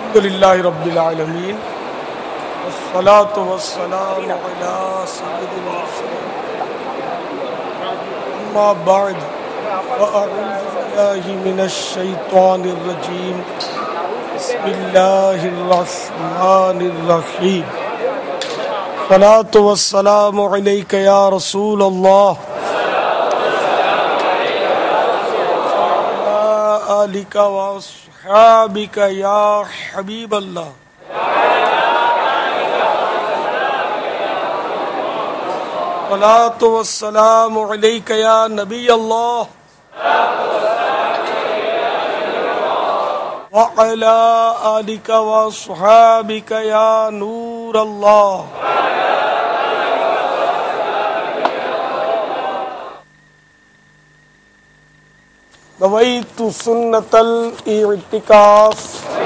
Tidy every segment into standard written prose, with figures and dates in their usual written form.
الحمدللہ رب العالمین والصلاة والسلام علی سید المرسلین اما بعد فاعوذ باللہ من الشیطان الرجیم بسم اللہ الرحمن الرحیم الصلاة والسلام علیک یا رسول اللہ آلک واصحابک یا حبیب اللہ الصلاة والسلام علیک یا نبی اللہ وعلی آلک واصحابک یا نور اللہ نویت سنت الاعتکاف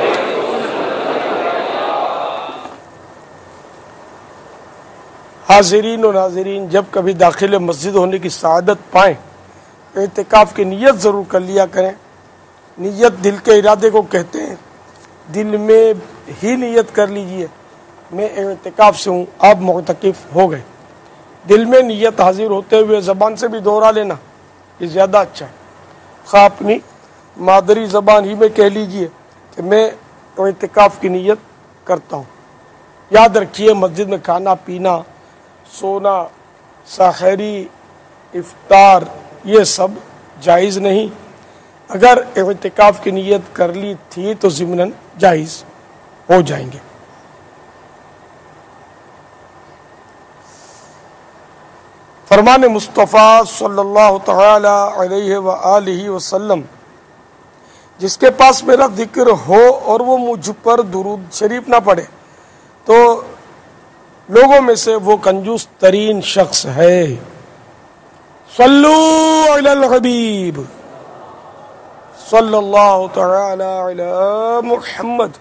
حاضرین و ناظرین، جب کبھی داخل مسجد ہونے کی سعادت پائیں اعتکاف کی نیت ضرور کر لیا کریں۔ نیت دل کے ارادے کو کہتے ہیں، دل میں ہی نیت کر لیجئے میں اعتکاف سے ہوں، آپ معتکف ہو گئے۔ دل میں نیت حاضر ہوتے ہوئے زبان سے بھی دوہرا لینا یہ زیادہ اچھا ہے، خواہ اپنی مادری زبان ہی میں کہہ لیجئے کہ میں اعتکاف کی نیت کرتا ہوں۔ یاد رکھیے، مسجد میں کھانا پینا، سونا، سحری، افطار یہ سب جائز نہیں۔ اگر اعتکاف کی نیت کر لی تھی تو ضمناً جائز ہو جائیں گے۔ فرمان مصطفیٰ صلی اللہ تعالی علیہ وآلہ وسلم، جس کے پاس میرا ذکر ہو اور وہ مجھ پر درود شریف نہ پڑھے تو لوگوں میں سے وہ کنجوس ترین شخص ہے۔ صلو علی الحبیب صلی اللہ تعالی علی محمد۔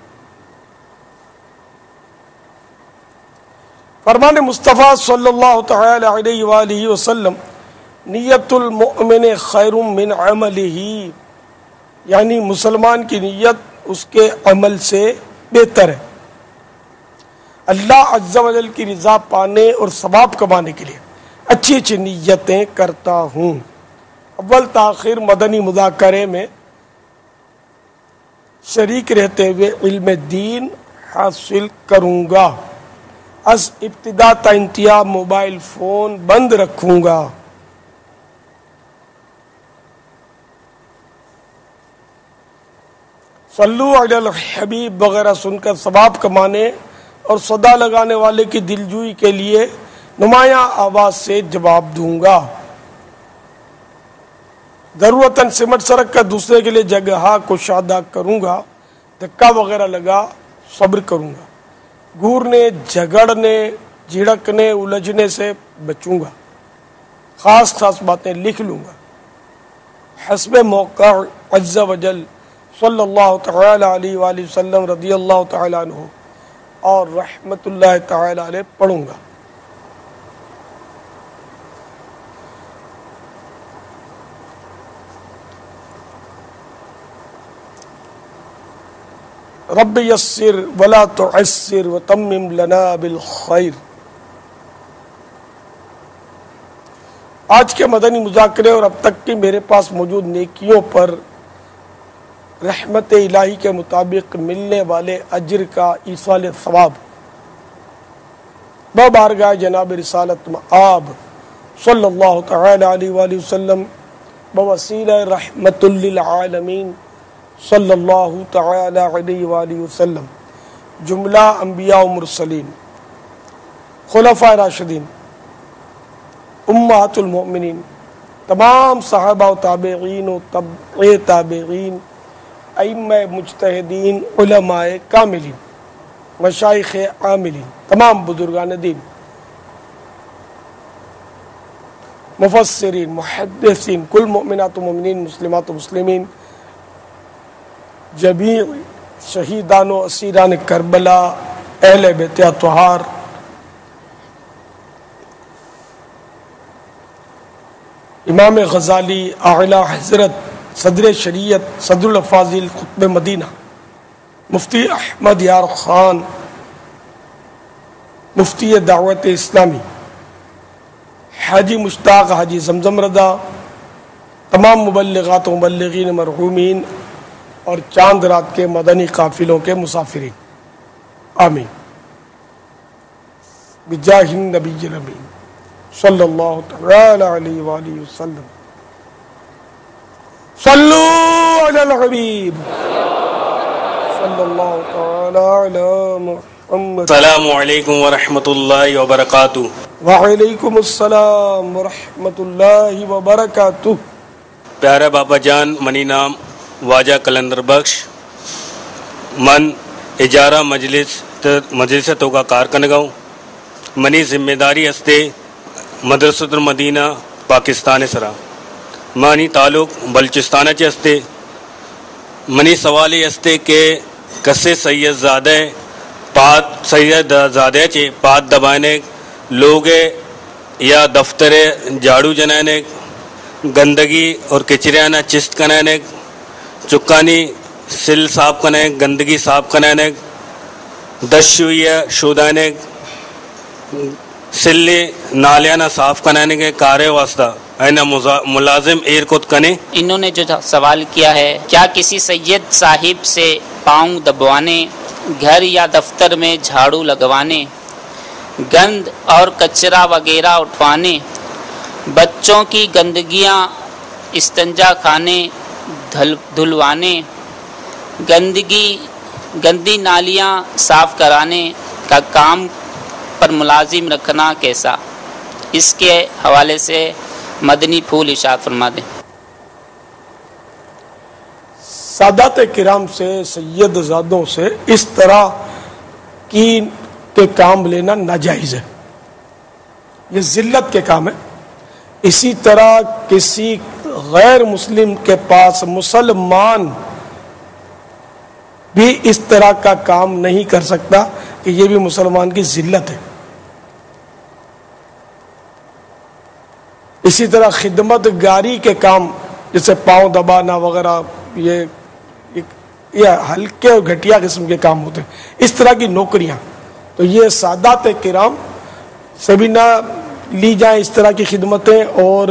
فرمان مصطفیٰ صلی اللہ تعالی علیہ وآلہ وسلم، نیت المؤمن خیر من عملہ، یعنی مسلمان کی نیت اس کے عمل سے بہتر ہے۔ اللہ عز و جل کی رضا پانے اور ثواب کمانے کے لیے اچھی اچھی نیتیں کرتا ہوں۔ اول تاخیر مدنی مذاکرے میں شریک رہتے ہوئے علم دین حاصل کروں گا۔ از ابتدا تا انتہا موبائل فون بند رکھوں گا۔ صلو علی الحبیب وغیرہ سن کر ثواب کمانے اور صدا لگانے والے کی دلجوئی کے لیے نمایاں آواز سے جواب دوں گا۔ ضرورتاً سمٹ سرک کر دوسرے کے لیے جگہ کشادہ کروں گا۔ دھکا وغیرہ لگا صبر کروں گا۔ گورنے، جھگڑنے، جھڑکنے، الجھنے سے بچوں گا۔ خاص خاص باتیں لکھ لوں گا۔ حسب موقع عز و جل صلی اللہ تعالی علیہ وآلہ وسلم رضی اللہ تعالی عنہ اور رحمت اللہ تعالی علیہ پڑھوں گا۔ رب یسر ولا تعسر وتمم لنا بالخیر۔ آج کے مدنی مذاکرے اور اب تک کی میرے پاس موجود نیکیوں پر رحمت الہی کے مطابق ملنے والے اجر کا ایصال ثواب ببارگاہ جناب رسالت مآب صلی اللہ تعالی علیہ وآلہ وسلم بوسیلہ رحمت للعالمین صلی اللہ تعالی علیہ وآلہ وسلم، جملہ انبیاء و مرسلین، خلفاء راشدین، امہات المؤمنین، تمام صحابہ و تابعین و تبع تابعین، ائمہ مجتہدین، علماء کاملین، مشائخ عاملین، تمام بزرگان دین، مفسرین، محدثین، کل مؤمنات و مؤمنین، مسلمات و مسلمین، جمیع شہیدان و اسیران کربلا، اہل بیت اطہار، امام غزالی، اعلیٰ حضرت صدر شریعت، صدر الافاضل، خطب مدینہ، مفتی احمد یار خان مفتی دعوت اسلامی، حاجی مشتاق حاجی زمزم رضا، تمام مبلغات و مبلغین مرحومین اور چاند رات کے مدنی قافلوں کے مسافرین، آمین بجاہ النبی الامین صلی اللہ تعالی علیہ وآلہ وسلم۔ صلو علی الحبیب صلی اللہ تعالی علی محمد۔ السلام علیکم ورحمۃ اللہ وبرکاتہ۔ وعلیکم السلام ورحمۃ اللہ وبرکاتہ۔ پیارا باپا جان منی نام واجہ کلندر بخش من اجارہ مجلس تو کا کارکنگاؤں منی ذمہ داری ہستے مدرسۃ المدینہ پاکستان سرا مانی تعلق بلوچستان چ ہستے منی سوال یہ ہستے کہ کسے سید زادہ چے پات دبانے لوگ یا دفتر جھاڑو جنانے گندگی اور کچریانا چست کنانے چکانی سل صاف کنے گندگی صاف کنے دشویہ شودانے سلی نالیانا صاف کرانے کے کارے واسطہ اینا ملازم ایرکوت کنے۔ انہوں نے جو سوال کیا ہے، کیا کسی سید صاحب سے پاؤں دبوانے، گھر یا دفتر میں جھاڑو لگوانے، گند اور کچرا وغیرہ اٹھوانے، بچوں کی گندگیاں استنجا خانے دھلوانے، گندی نالیاں صاف کرانے کا کام پر ملازم رکھنا کیسا؟ اس کے حوالے سے مدنی پھول ارشاد فرما دیں۔ سادات کرام سے، سید زادوں سے اس طرح کے کام لینا ناجائز ہے، یہ ذلت کے کام ہے۔ اسی طرح کسی غیر مسلم کے پاس مسلمان بھی اس طرح کا کام نہیں کر سکتا کہ یہ بھی مسلمان کی ذلت ہے۔ اسی طرح خدمت گاری کے کام جیسے پاؤں دبانا وغیرہ یہ ہلکے اور گھٹیا قسم کے کام ہوتے ہیں، اس طرح کی نوکریاں تو یہ سادات کرام سے بھی نہ لی جائیں اس طرح کی خدمتیں، اور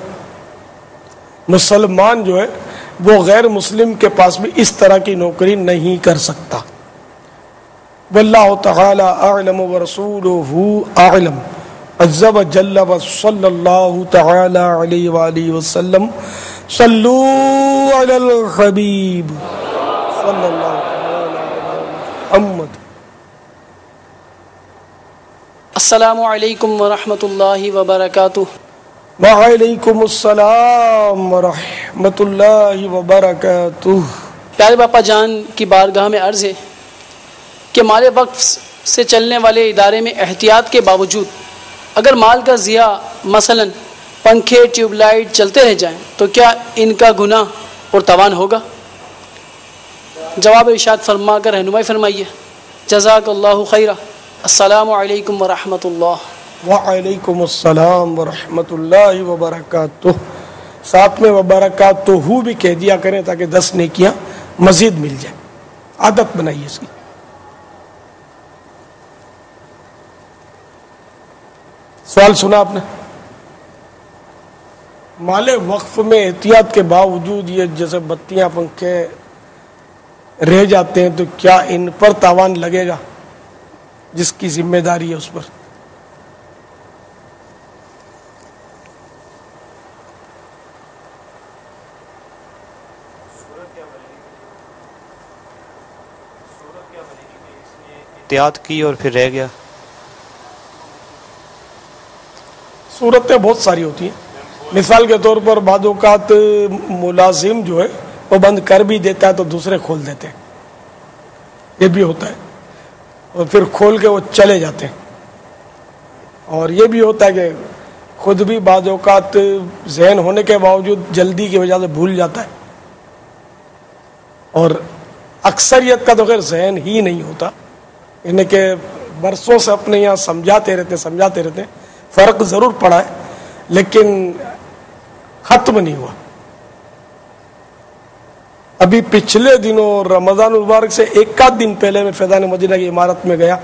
مسلمان جو ہے وہ غیر مسلم کے پاس بھی اس طرح کی نوکری نہیں کر سکتا۔ واللہ تعالی اعلم ورسولہ اعلم عز وجل وصلی اللہ تعالی علیہ وآلہ وسلم۔ صلو علی الحبیب صلی اللہ تعالی علی محمد۔ السلام علیکم ورحمۃ اللہ وبرکاتہ۔ وعلیکم السلام ورحمۃ اللہ وبرکاتہ۔ پیارے باپا جان کی بارگاہ میں عرض ہے کہ مال وقف سے چلنے والے ادارے میں احتیاط کے باوجود اگر مال کا ضیاع مثلا پنکھے ٹیوب لائٹ چلتے رہ جائیں تو کیا ان کا گناہ اور تاوان ہوگا؟ جواب ارشاد فرما کر رہنمائی فرمائیے۔ جزاک اللہ خیرہ۔ السلام علیکم ورحمۃ اللہ۔ وعلیکم السلام ورحمۃ اللہ وبرکاتہ۔ ساتھ میں وبرکاتہ بھی کہہ دیا کریں تاکہ 10 نیکیاں مزید مل جائیں، عادت بنائیے اس کی۔ سوال سنا آپ نے؟ مال وقف میں احتیاط کے باوجود یہ جیسے بتیاں پنکھے رہ جاتے ہیں تو کیا ان پر تاوان لگے گا؟ جس کی ذمہ داری ہے اس پر۔ احتیاط کی اور پھر رہ گیا؟ صورتیں بہت ساری ہوتی ہیں، مثال کے طور پر بعض اوقات ملازم جو ہے وہ بند کر بھی دیتا ہے تو دوسرے کھول دیتے ہیں، یہ بھی ہوتا ہے، اور پھر کھول کے وہ چلے جاتے ہیں۔ اور یہ بھی ہوتا ہے کہ خود بھی بعض اوقات ذہن ہونے کے باوجود جلدی کی وجہ سے بھول جاتا ہے، اور اکثریت کا تو خیر ذہن ہی نہیں ہوتا، یعنی کہ برسوں سے اپنے یہاں سمجھاتے رہتے ہیں، فرق ضرور پڑا ہے لیکن ختم نہیں ہوا۔ ابھی پچھلے دنوں رمضان المبارک سے ایک آدھ دن پہلے میں فیضان مدینہ کی عمارت میں گیا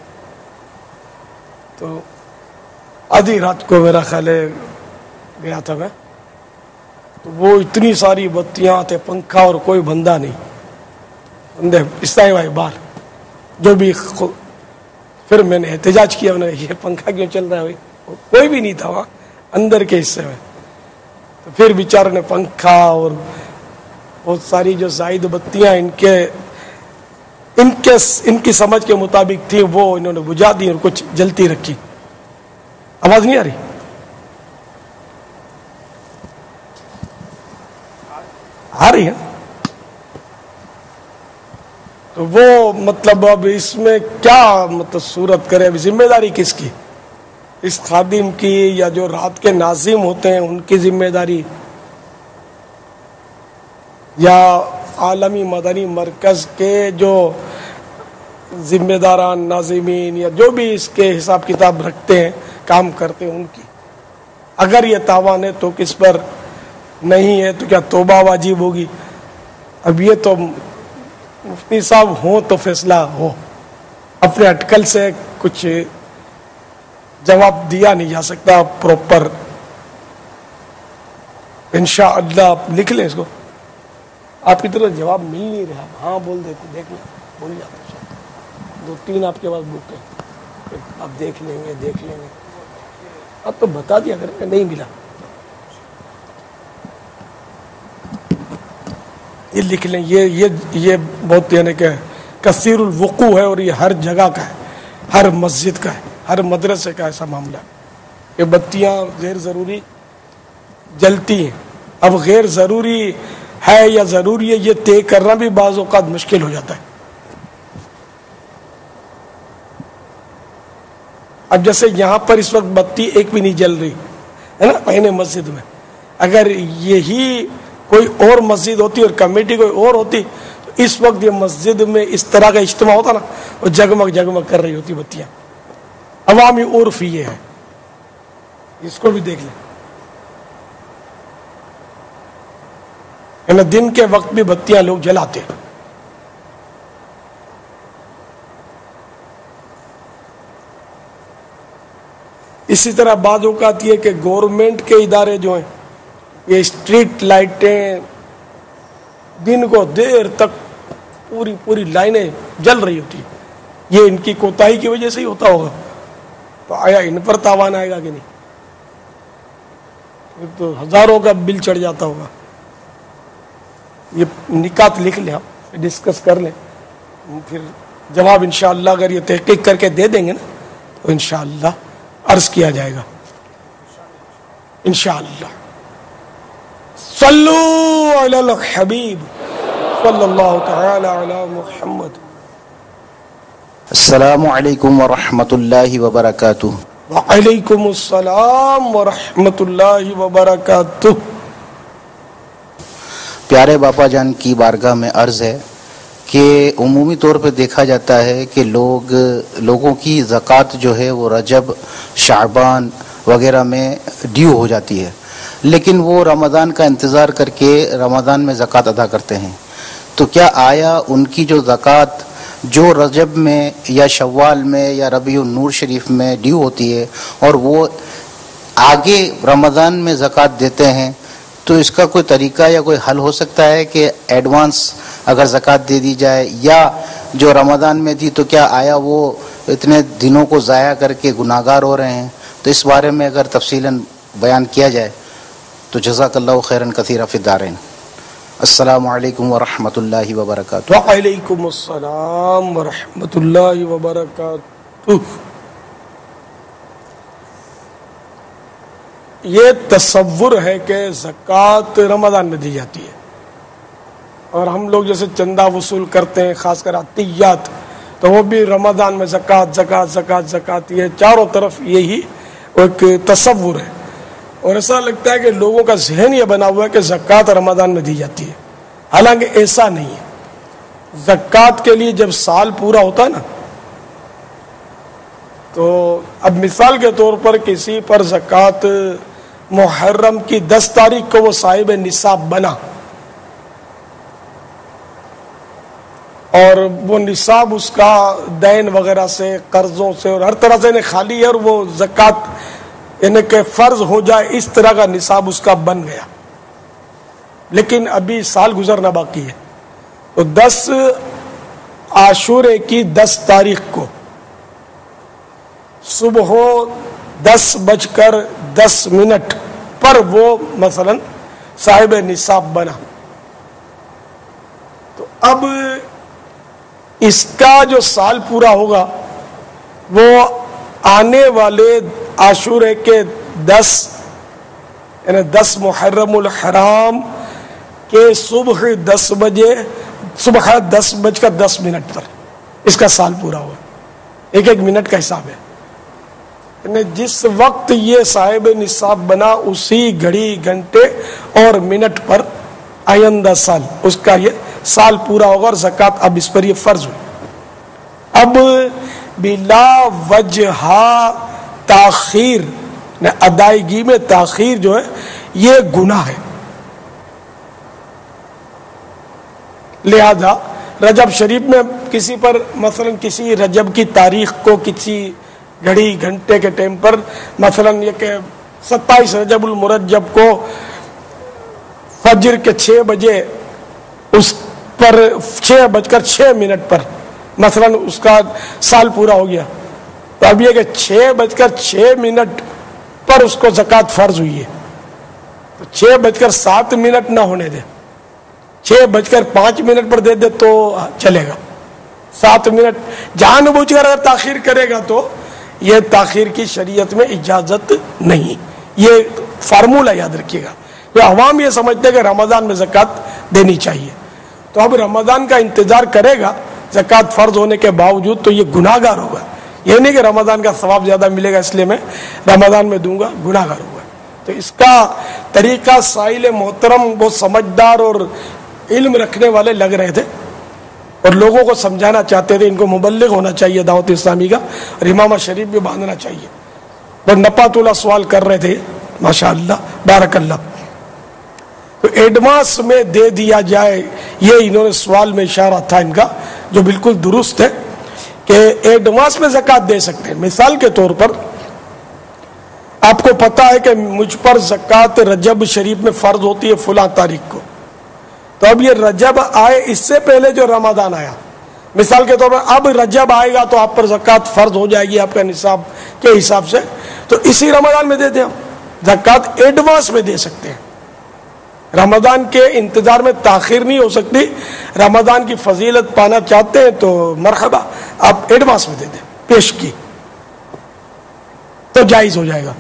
تو آدھی رات کو میرا خیال ہے گیا تھا میں، تو وہ اتنی ساری بتیاں تھے، پنکھا اور کوئی بندہ نہیں، بندے اسلائی بھائی باہر جو بھی پھر میں نے احتجاج کیا، میں نے یہ پنکھا کیوں چل رہا ہے بھائی؟ کوئی بھی نہیں تھا وہاں اندر کے حصے میں، تو پھر بیچاروں نے پنکھا اور بہت ساری جو زائد بتیاں ان کی سمجھ کے مطابق تھی وہ انہوں نے بجھا دی اور کچھ جلتی رکھی۔ آواز نہیں آ رہی؟ آ رہی ہے؟ تو وہ مطلب اب اس میں کیا مطلب صورت کرے؟ اب ذمہ داری کس کی؟ اس خادم کی یا جو رات کے ناظم ہوتے ہیں ان کی ذمہ داری، یا عالمی مدنی مرکز کے جو ذمہ داران ناظمین یا جو بھی اس کے حساب کتاب رکھتے ہیں کام کرتے ہیں ان کی؟ اگر یہ تاوان ہے تو کس پر نہیں ہے تو کیا توبہ واجب ہوگی؟ اب یہ تو مفتی صاحب ہوں تو فیصلہ ہو، اپنے اٹکل سے کچھ جواب دیا نہیں جا سکتا پراپر۔ انشاءاللہ آپ لکھ لیں اس کو، آپ کی طرف جواب مل نہیں رہا، ہاں بول دیتے، دیکھ لیں، بول جاتے، 2-3 آپ کے پاس بک ہے، آپ دیکھ لیں گے اب تو بتا دیا کریں، نہیں ملا یہ لکھ لیں، یہ بہت یعنی کہ کثیر الوقوع ہے اور یہ ہر جگہ کا ہے، ہر مسجد کا ہے، ہر مدرسے کا ایسا معاملہ ہے کہ بتیاں غیر ضروری جلتی ہیں۔ اب غیر ضروری ہے یا ضروری ہے یہ طے کرنا بھی بعض اوقات مشکل ہو جاتا ہے۔ اب جیسے یہاں پر اس وقت بتی ایک بھی نہیں جل رہی ہے نا پہنے مسجد میں، اگر یہی کوئی اور مسجد ہوتی اور کمیٹی کوئی اور ہوتی تو اس وقت یہ مسجد میں اس طرح کا اجتماع ہوتا نا، وہ جگمگ جگمگ کر رہی ہوتی بتیاں۔ عوامی عرف یہ ہے، اس کو بھی دیکھ لیں، دن کے وقت بھی بتیاں لوگ جلاتے ہیں۔ اسی طرح بعض اوقات یہ کہ گورنمنٹ کے ادارے جو ہیں یہ اسٹریٹ لائٹیں دن کو دیر تک پوری لائنیں جل رہی ہوتی ہیں، یہ ان کی کوتاہی کی وجہ سے ہی ہوتا ہوگا، تو آیا ان پر تاوان آئے گا کہ نہیں؟ تو ہزاروں کا بل چڑھ جاتا ہوگا۔ یہ نکات لکھ لیں، آپ ڈسکس کر لیں، پھر جواب انشاءاللہ اگر یہ تحقیق کر کے دے دیں گے نا تو انشاءاللہ عرض کیا جائے گا انشاءاللہ۔ صلو علی الحبیب صلی اللہ تعالی علی محمد۔ السلام علیکم ورحمۃ اللہ وبرکاتہ۔ وعلیکم السلام ورحمۃ اللہ وبرکاتہ۔ پیارے باپا جان کی بارگاہ میں عرض ہے کہ عمومی طور پہ دیکھا جاتا ہے کہ لوگوں کی زکوٰۃ جو ہے وہ رجب، شعبان وغیرہ میں ڈیو ہو جاتی ہے، لیکن وہ رمضان کا انتظار کر کے رمضان میں زکوٰۃ ادا کرتے ہیں۔ تو کیا آیا ان کی جو زکوٰۃ جو رجب میں یا شوال میں یا ربیع النور شریف میں ڈیو ہوتی ہے اور وہ آگے رمضان میں زکوٰۃ دیتے ہیں، تو اس کا کوئی طریقہ یا کوئی حل ہو سکتا ہے کہ ایڈوانس اگر زکوٰۃ دے دی جائے، یا جو رمضان میں دی تو کیا آیا وہ اتنے دنوں کو ضائع کر کے گناہگار ہو رہے ہیں؟ تو اس بارے میں اگر تفصیلاً بیان کیا جائے تو جزاک اللہ خیراً کثیرا فی الدارین۔ السلام علیکم ورحمۃ اللہ وبرکاتہ۔ وعلیکم السلام ورحمۃ اللہ وبرکاتہ۔ یہ تصور ہے کہ زکوٰۃ رمضان میں دی جاتی ہے، اور ہم لوگ جیسے چندہ وصول کرتے ہیں خاص کر عطیات، تو وہ بھی رمضان میں زکوٰۃ زکوٰۃ زکوٰۃ زکوٰۃ، یہ چاروں طرف یہی ایک تصور ہے، اور ایسا لگتا ہے کہ لوگوں کا ذہن یہ بنا ہوا ہے کہ زکوٰۃ رمضان میں دی جاتی ہے، حالانکہ ایسا نہیں ہے۔ زکوٰۃ کے لیے جب سال پورا ہوتا ہے نا، تو اب مثال کے طور پر کسی پر زکوٰۃ محرم کی 10 تاریخ کو وہ صاحب نصاب بنا، اور وہ نصاب اس کا دین وغیرہ سے، قرضوں سے اور ہر طرح سے انہیں خالی ہے، اور وہ زکوٰۃ یعنی کہ فرض ہو جائے اس طرح کا نصاب اس کا بن گیا، لیکن ابھی سال گزرنا باقی ہے. تو 10 عاشورے کی 10 تاریخ کو صبح 10:10 پر وہ مثلا صاحب نصاب بنا. تو اب اس کا جو سال پورا ہوگا وہ آنے والے عاشورے کے 10 یعنی 10 محرم الحرام کے صبح 10 بجے، صبح 10:10 پر اس کا سال پورا ہوا. ایک منٹ کا حساب ہے، یعنی جس وقت یہ صاحب نصاب بنا اسی گھڑی، گھنٹے اور منٹ پر آئندہ سال اس کا یہ سال پورا ہوگا، اور زکوٰۃ اب اس پر یہ فرض ہوئی. اب بلا وجہ تاخیر، ادائیگی میں تاخیر جو ہے یہ گناہ ہے. لہذا رجب شریف میں کسی پر مثلا کسی رجب کی تاریخ کو کسی گھڑی گھنٹے کے ٹائم پر مثلا یہ کہ 27 رجب المرجب کو فجر کے 6 بجے اس پر 6:06 پر مثلا اس کا سال پورا ہو گیا. تو اب یہ کہ 6:06 پر اس کو زکوٰۃ فرض ہوئی ہے، تو 6:07 نہ ہونے دے، 6:05 پر دے دے تو چلے گا. 7 منٹ جان بوجھ کر اگر تاخیر کرے گا تو یہ تاخیر کی شریعت میں اجازت نہیں. یہ فارمولہ یاد رکھیے گا. جو عوام یہ سمجھتے ہیں کہ رمضان میں زکوٰۃ دینی چاہیے، تو اب رمضان کا انتظار کرے گا زکوٰۃ فرض ہونے کے باوجود تو یہ گناہ گار ہوگا. یہ نہیں کہ رمضان کا ثواب زیادہ ملے گا اس لیے میں رمضان میں دوں گا، گناہ گار ہوگا. تو اس کا طریقہ سائل محترم بہت سمجھدار اور علم رکھنے والے لگ رہے تھے اور لوگوں کو سمجھانا چاہتے تھے. ان کو مبلغ ہونا چاہیے دعوت اسلامی کا، اور امامہ شریف بھی باندھنا چاہیے. وہ نپات اللہ سوال کر رہے تھے، ماشاء اللہ بارک اللہ. تو ایڈوانس میں دے دیا جائے، یہ انہوں نے سوال میں اشارہ تھا ان کا جو بالکل درست ہے کہ ایڈوانس میں زکوٰۃ دے سکتے ہیں. مثال کے طور پر آپ کو پتا ہے کہ مجھ پر زکوٰۃ رجب شریف میں فرض ہوتی ہے فلاں تاریخ کو، تو اب یہ رجب آئے اس سے پہلے جو رمضان آیا، مثال کے طور پر اب رجب آئے گا تو آپ پر زکوٰۃ فرض ہو جائے گی آپ کا نصاب کے حساب سے، تو اسی رمضان میں دے دیں. ہم زکوٰۃ ایڈوانس میں دے سکتے ہیں، رمضان کے انتظار میں تاخیر نہیں ہو سکتی. رمضان کی فضیلت پانا چاہتے ہیں تو مرحبا، آپ ایڈوانس میں دے دیں، پیش کی تو جائز ہو جائے گا،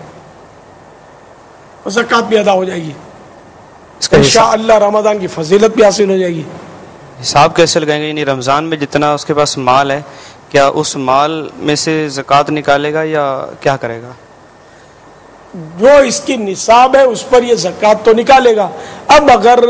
زکوٰۃ بھی ادا ہو جائے گی، انشاءاللہ رمضان کی فضیلت بھی حاصل ہو جائے گی. حساب کیسے لگائیں گے؟ یعنی رمضان میں جتنا اس کے پاس مال ہے، کیا اس مال میں سے زکوٰۃ نکالے گا یا کیا کرے گا؟ جو اس کی نصاب ہے اس پر یہ زکوٰۃ تو نکالے گا. اب اگر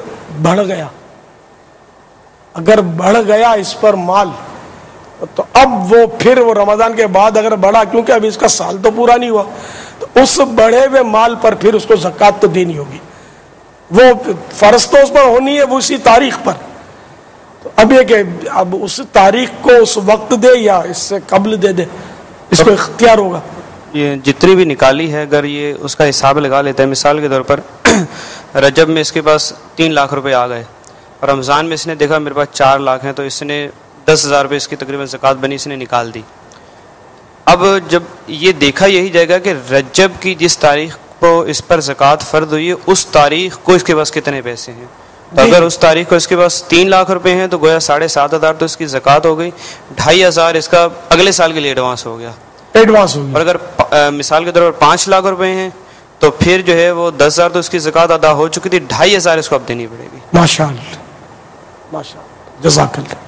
بڑھ گیا اس پر مال، تو اب وہ پھر وہ رمضان کے بعد اگر بڑھا، کیونکہ ابھی اس کا سال تو پورا نہیں ہوا، تو اس بڑھے ہوئے مال پر پھر اس کو زکوٰۃ تو دینی ہوگی. وہ فرض تو اس پر ہونی ہے وہ اسی تاریخ پر. تو اب یہ کہ اب اس تاریخ کو اس وقت دے یا اس سے قبل دے دے، اس کو اختیار ہوگا. یہ جتنی بھی نکالی ہے اگر یہ اس کا حساب لگا لیتا ہے، مثال کے طور پر رجب میں اس کے پاس 3 لاکھ روپے آ گئے اور رمضان میں اس نے دیکھا میرے پاس 4 لاکھ ہیں، تو اس نے 10,000 روپے اس کی تقریباً زکوٰۃ بنی، اس نے نکال دی. اب جب یہ دیکھا یہی جائے گا کہ رجب کی جس تاریخ کو اس پر زکوٰۃ فرض ہوئی ہے اس تاریخ کو اس کے پاس کتنے پیسے ہیں. تو اگر اس تاریخ کو اس کے پاس 3 لاکھ روپے ہیں تو گویا 7,500 تو اس کی زکوٰۃ ہو گئی، 2,500 اس کا اگلے سال کے لیے ایڈوانس ہو گیا. اور اگر مثال کے طور پر 5 لاکھ روپے ہیں تو پھر جو ہے وہ 10,000 تو اس کی زکوٰۃ ادا ہو چکی تھی، 2,500 اس کو اب دینی پڑے گی. ماشاءاللہ جزاک اللہ.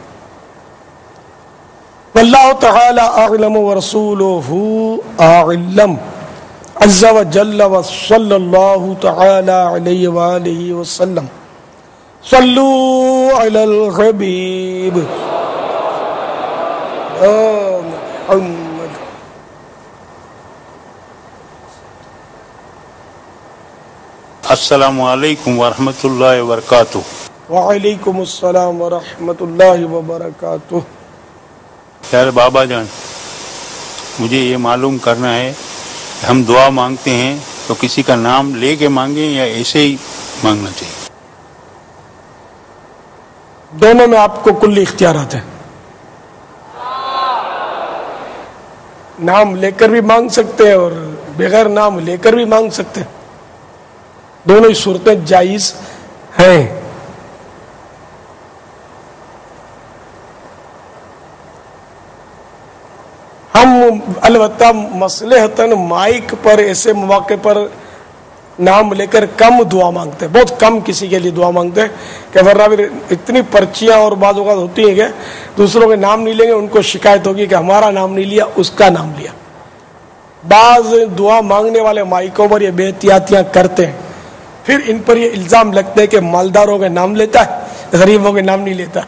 واللہ تعالی اعلم ورسولہ اعلم عز وجل وصلی اللہ تعالی علیہ وآلہ وسلم. صلوا علی الحبیب محمد. السلام علیکم ورحمۃ اللہ وبرکاتہ. وعلیکم السلام ورحمۃ اللہ وبرکاتہ۔ یار بابا جان، مجھے یہ معلوم کرنا ہے کہ ہم دعا مانگتے ہیں تو کسی کا نام لے کے مانگیں یا ایسے ہی مانگنا چاہیے؟ دونوں میں آپ کو کل اختیارات ہیں، نام لے کر بھی مانگ سکتے ہیں اور بغیر نام لے کر بھی مانگ سکتے ہیں، دونوں ہی صورتیں جائز ہیں۔ ہم البتہ مصلحتاً مائک پر ایسے مواقع پر نام لے کر کم دعا مانگتے ہیں، بہت کم کسی کے لیے دعا مانگتے ہیں، کہ ورنہ بھی اتنی پرچیاں اور بعض اوقات ہوتی ہیں کہ دوسروں کے نام نہیں لیں گے، ان کو شکایت ہوگی کہ ہمارا نام نہیں لیا، اس کا نام لیا۔ بعض دعا مانگنے والے مائکوں پر یہ بے احتیاطیاں کرتے ہیں، پھر ان پر یہ الزام لگتے ہیں کہ مالداروں کے نام لیتا ہے، غریبوں کے نام نہیں لیتا،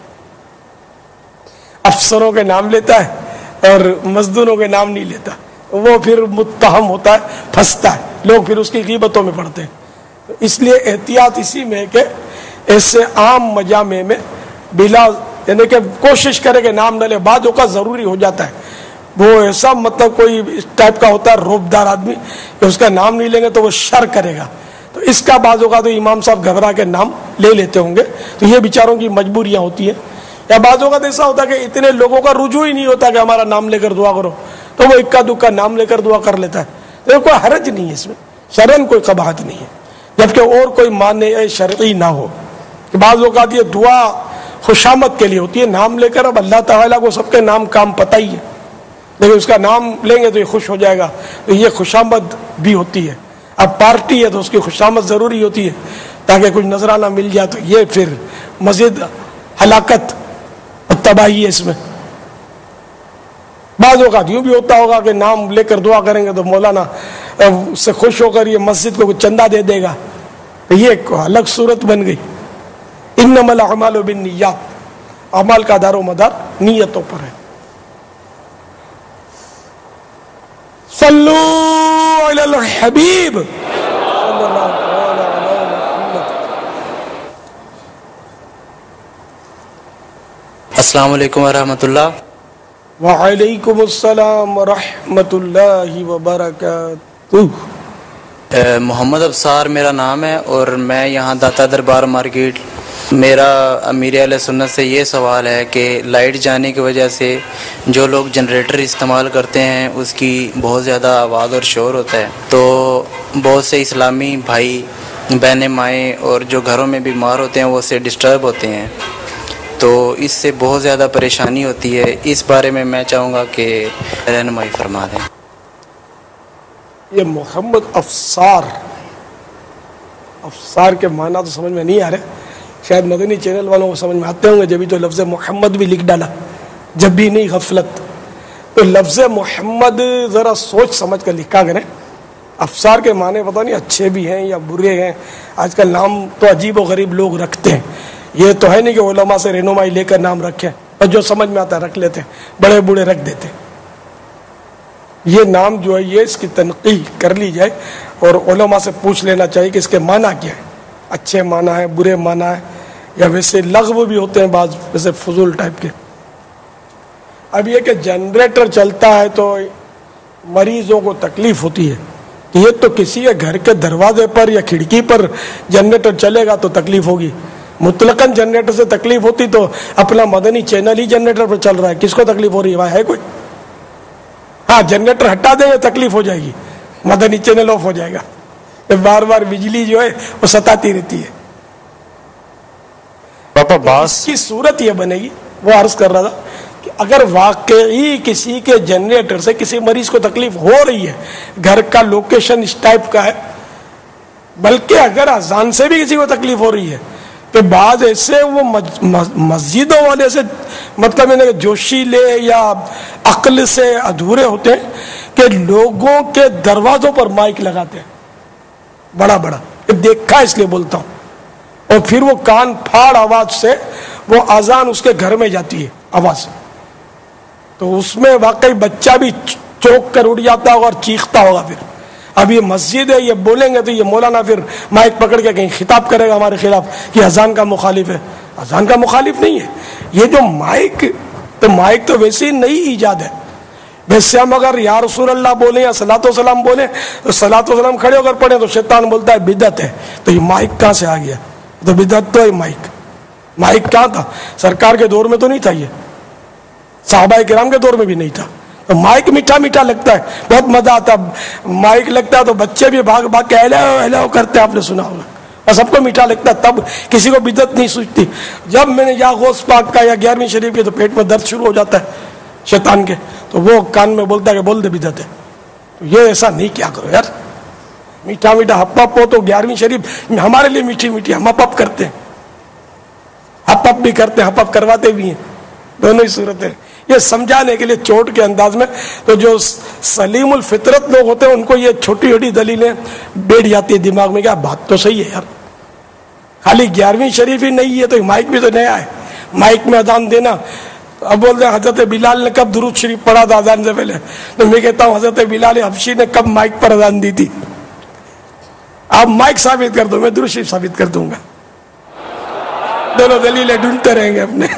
افسروں کے نام لیتا ہے اور مزدوروں کے نام نہیں لیتا، وہ پھر متہم ہوتا ہے، پھنستا ہے، لوگ پھر اس کی غیبتوں میں پڑتے ہیں۔ اس لیے احتیاط اسی میں ہے کہ ایسے عام مجامع میں بلا یعنی کہ کوشش کرے کہ نام نہ لے، بعض اوقات ضروری ہو جاتا ہے، وہ ایسا مطلب کوئی اس ٹائپ کا ہوتا ہے روبدار آدمی کہ اس کا نام نہیں لیں گے تو وہ شر کرے گا، تو اس کا بعض اوقات تو امام صاحب گھبرا کے نام لے لیتے ہوں گے، تو یہ بیچاروں کی مجبوریاں ہوتی ہیں۔ یا بعض اوقات ایسا ہوتا ہے کہ اتنے لوگوں کا رجوع ہی نہیں ہوتا کہ ہمارا نام لے کر دعا کرو، تو وہ اکا دکا نام لے کر دعا کر لیتا ہے، تو کوئی حرج نہیں ہے اس میں، شرعاً کوئی قباحت نہیں ہے، جبکہ اور کوئی مانع شرعی نہ ہو۔ کہ بعض اوقات یہ دعا خوشامد کے لیے ہوتی ہے، نام لے کر اب اللہ تعالیٰ کو سب کے نام کام پتہ ہی ہے، لیکن اس کا نام لیں گے تو یہ خوش ہو جائے گا، تو یہ خوشامد بھی ہوتی ہے۔ اب پارٹی ہے تو اس کی خوشامد ضروری ہوتی ہے تاکہ کچھ نذرانہ مل جائے، تو یہ پھر مزید ہلاکت اور تباہی ہے اس میں۔ بعض اوقات یوں بھی ہوتا ہوگا کہ نام لے کر دعا کریں گے تو مولانا اس سے خوش ہو کر یہ مسجد کو کچھ چندہ دے دے گا، تو یہ ایک الگ صورت بن گئی۔ انما الاعمال بالنیات، اعمال کا دار و مدار نیتوں پر ہے۔ صلو علی الحبیب صلی اللہ علیہ وسلم۔ السلام علیکم ورحمۃ اللہ۔ وعلیکم السلام ورحمۃ اللہ وبرکاتہ۔ محمد ابصار میرا نام ہے اور میں یہاں داتا دربار مارکیٹ۔ میرا امیر اہل سنت سے یہ سوال ہے کہ لائٹ جانے کی وجہ سے جو لوگ جنریٹر استعمال کرتے ہیں اس کی بہت زیادہ آواز اور شور ہوتا ہے، تو بہت سے اسلامی بھائی بہنیں مائیں اور جو گھروں میں بیمار ہوتے ہیں وہ اس سے ڈسٹرب ہوتے ہیں، تو اس سے بہت زیادہ پریشانی ہوتی ہے۔ اس بارے میں میں چاہوں گا کہ رہنمائی فرما دیں۔ یہ محمد افسار کے معنی تو سمجھ میں نہیں آ رہے، شاید مدنی چینل والوں کو سمجھ میں آتے ہوں گے، جبھی تو لفظ محمد بھی لکھ ڈالا، جب بھی نہیں غفلت۔ تو لفظ محمد ذرا سوچ سمجھ کر لکھا کریں، افسار کے معنی پتہ نہیں اچھے بھی ہیں یا برے ہیں، آج کل نام تو عجیب و غریب لوگ رکھتے ہیں، یہ تو ہے نہیں کہ علماء سے رہنمائی لے کر نام رکھیں، اور جو سمجھ میں آتا ہے رکھ لیتے ہیں، بڑے بوڑھے رکھ دیتے ہیں۔ یہ نام جو ہے یہ اس کی تنقیح کر لی جائے اور علماء سے پوچھ لینا چاہیے کہ اس کے معنی کیا ہے، اچھے معنی ہے، برے معنی ہے، یا ویسے لغو بھی ہوتے ہیں بعض ویسے فضول ٹائپ کے۔ اب یہ کہ جنریٹر چلتا ہے تو مریضوں کو تکلیف ہوتی ہے، یہ تو کسی کے گھر کے دروازے پر یا کھڑکی پر جنریٹر چلے گا تو تکلیف ہوگی، مطلقاً جنریٹر سے تکلیف ہوتی تو اپنا مدنی چینل ہی جنریٹر پر چل رہا ہے، کس کو تکلیف ہو رہی ہے؟ وہاں ہے کوئی؟ ہاں جنریٹر ہٹا دیں گے تکلیف ہو جائے گی، مدنی چینل آف ہو جائے گا، بار بار بجلی جو ہے وہ ستاتی رہتی ہے۔ اس کی صورت یہ بنے گی، وہ عرض کر رہا تھا کہ اگر واقعی کسی کے جنریٹر سے کسی مریض کو تکلیف ہو رہی ہے، گھر کا لوکیشن اس ٹائپ کا ہے، بلکہ اگر اذان سے بھی کسی کو تکلیف ہو رہی ہے، کہ بعض ایسے وہ مسجدوں والے سے مطلب ہے جوشیلے یا عقل سے ادھورے ہوتے ہیں کہ لوگوں کے دروازوں پر مائک لگاتے ہیں بڑا بڑا، دیکھا اس لیے بولتا ہوں، اور پھر وہ کان پھاڑ آواز سے وہ اذان اس کے گھر میں جاتی ہے آواز، تو اس میں واقعی بچہ بھی چوک کر اڑ جاتا ہوگا اور چیختا ہوگا پھر، اب یہ مسجد ہے, یہ بولیں گے تو یہ مولانا پھر مائک پکڑ کے کہیں خطاب کرے گا ہمارے خلاف کہ اذان کا مخالف ہے. اذان کا مخالف نہیں ہے یہ جو مائک, تو مائک تو ویسے ہی نئی ایجاد ہے. ویسے ہم اگر یا رسول اللہ بولیں یا صلاۃ و سلام بولیں تو صلاۃ و سلام کھڑے ہو کر پڑھیں تو شیطان بولتا ہے بدعت ہے. تو یہ مائک کہاں سے آ گیا؟ تو بدعت تو ہے مائک کہاں تھا؟ سرکار کے دور میں تو نہیں تھا, یہ صحابہ کرام کے دور میں بھی نہیں تھا. تو مائک میٹھا میٹھا لگتا ہے, بہت مزہ آتا. مائک لگتا ہے تو بچے بھی بھاگ بھاگ کے ہیلو ہیلو کرتے ہیں, آپ نے سنا ہوگا. اور سب کو میٹھا لگتا ہے, تب کسی کو بدعت نہیں سوچتی. جب میں نے یا غوث پاک کا یا 11ویں شریف کی تو پیٹ میں درد شروع ہو جاتا ہے شیطان کے, تو وہ کان میں بولتا ہے کہ بول دے بدعت ہے. تو یہ ایسا نہیں کیا کرو یار, میٹھا میٹھا ہپ ہپ ہو تو 11ویں شریف ہمارے لیے میٹھی میٹھی, ہم ہپ ہپ کرتے ہیں, ہپ ہپ بھی کرتے ہیں, ہپ ہپ کرواتے بھی ہیں, دونوں ہی صورتیں. یہ سمجھانے کے لیے چوٹ کے انداز میں. تو جو سلیم الفطرت لوگ ہوتے ہیں ان کو یہ چھوٹی چھوٹی دلیلیں بیٹھ جاتی ہے دماغ میں, کیا بات تو صحیح ہے یار, خالی 11ویں شریف ہی نہیں ہے تو مائک بھی تو نیا ہے. مائک میں اذان دینا, اب بولتے ہیں حضرت بلال نے کب درود شریف پڑھا تھا اذان سے پہلے, تو میں کہتا ہوں حضرت بلال حبشی نے کب مائک پر اذان دی تھی. آپ مائک ثابت کر دو, میں درود شریف ثابت کر دوں گا, دونوں دلیلیں ڈھونڈتے رہیں گے اپنے.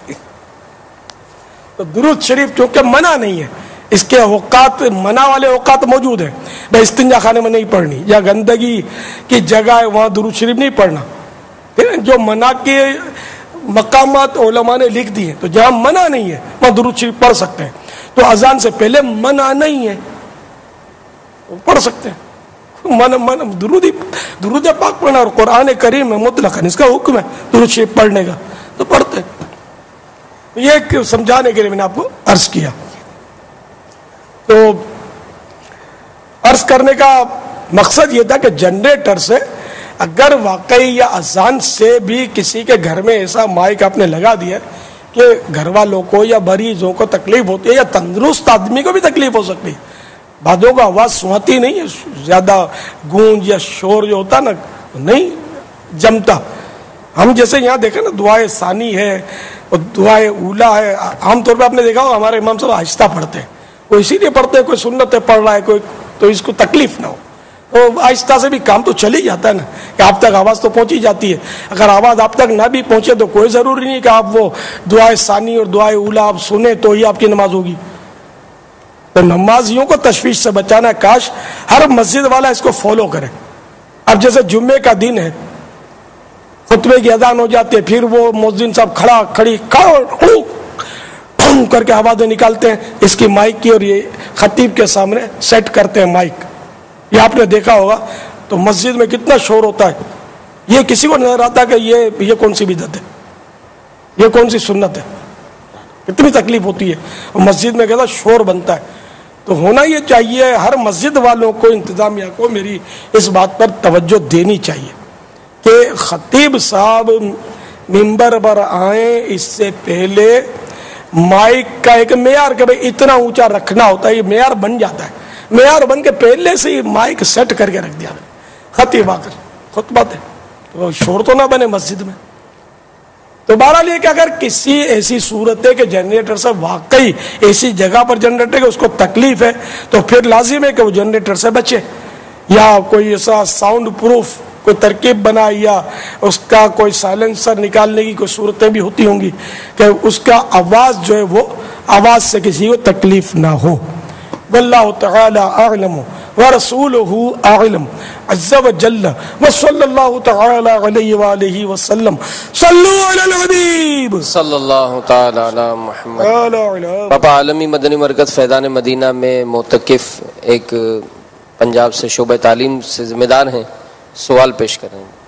تو درود شریف چونکہ منع نہیں ہے, اس کے اوقات منع والے اوقات موجود ہیں. بھائی استنجا خانے میں نہیں پڑھنی یا گندگی کی جگہ ہے وہاں درود شریف نہیں پڑھنا. جو منع کے مقامات علماء نے لکھ دیے, تو جہاں منع نہیں ہے وہاں درود شریف پڑھ سکتے ہیں. تو اذان سے پہلے منع نہیں ہے, پڑھ سکتے ہیں. درود پاک پڑھنا اور قرآن کریم میں مطلق اس کا حکم ہے درود شریف پڑھنے کا, تو پڑھتے ہیں. یہ سمجھانے کے لیے میں نے آپ کو عرض کیا. تو عرض کرنے کا مقصد یہ تھا کہ جنریٹر سے اگر واقعی یا اذان سے بھی کسی کے گھر میں ایسا مائک آپ نے لگا دیا کہ گھر والوں کو یا مریضوں کو تکلیف ہوتی ہے یا تندرست آدمی کو بھی تکلیف ہو سکتی ہے. بعضوں کو آواز سناتی نہیں ہے, زیادہ گونج یا شور جو ہوتا نا نہیں جمتا. ہم جیسے یہاں دیکھیں نا دعائے ثانی ہے اور دعائے اولا ہے, عام طور پہ آپ نے دیکھا ہو ہمارے امام صاحب آہستہ پڑھتے ہیں. کوئی اسی لیے پڑھتے ہیں, کوئی سنتیں پڑھ رہا ہے کوئی, تو اس کو تکلیف نہ ہو. تو آہستہ سے بھی کام تو چل ہی جاتا ہے نا, کہ آپ تک آواز تو پہنچی جاتی ہے. اگر آواز آپ تک نہ بھی پہنچے تو کوئی ضروری نہیں کہ آپ وہ دعائے ثانی اور دعائے اولا آپ سنیں تو ہی آپ کی نماز ہوگی. تو نمازیوں کو تشویش سے بچانا ہے. کاش ہر مسجد والا اس کو فالو کرے. اب جیسے جمعے کا دن ہے, خطبے کی اذان ہو جاتی ہے, پھر وہ مؤذن صاحب کھڑی کر کے آوازیں نکالتے ہیں اس کی مائک کی, اور یہ خطیب کے سامنے سیٹ کرتے ہیں مائک. یہ آپ نے دیکھا ہوگا. تو مسجد میں کتنا شور ہوتا ہے. یہ کسی کو نظر آتا کہ یہ کون سی بدعت ہے, یہ کون سی سنت ہے, کتنی تکلیف ہوتی ہے. اور مسجد میں کہتا شور بنتا ہے. تو ہونا یہ چاہیے ہر مسجد والوں کو, انتظامیہ کو میری اس بات پر توجہ دینی چاہیے کہ خطیب صاحب ممبر پر آئیں اس سے پہلے مائک کا ایک معیار کہ بھائی اتنا اونچا رکھنا ہوتا ہے. یہ معیار بن جاتا ہے, معیار بن کے پہلے سے ہی مائک سیٹ کر کے رکھ دیا خطیب آ کر خطبہ دے, تو شور تو نہ بنے مسجد میں. تو بہرحال یہ کہ اگر کسی ایسی صورت ہے کہ جنریٹر سے واقعی ایسی جگہ پر جنریٹر ہے اس کو تکلیف ہے, تو پھر لازم ہے کہ وہ جنریٹر سے بچے, یا کوئی ایسا ساؤنڈ پروف کوئی ترکیب بنا, یا اس کا کوئی سائلنسر نکالنے کی کوئی صورتیں بھی ہوتی ہوں گی کہ اس کا آواز جو ہے وہ آواز سے کسی کو تکلیف نہ ہو. واللہ تعالی اعلم ورسولہ اعلم عز وجل وصلی اللہ تعالی علیہ وآلہ وسلم. صلو علی الحبیب صلی اللہ تعالی علی محمد. پاپا عالمی مدنی مرکز فیضان مدینہ میں معتکف ایک پنجاب سے شعبہ تعلیم سے ذمہ دار ہیں, سوال پیش کر رہے ہیں.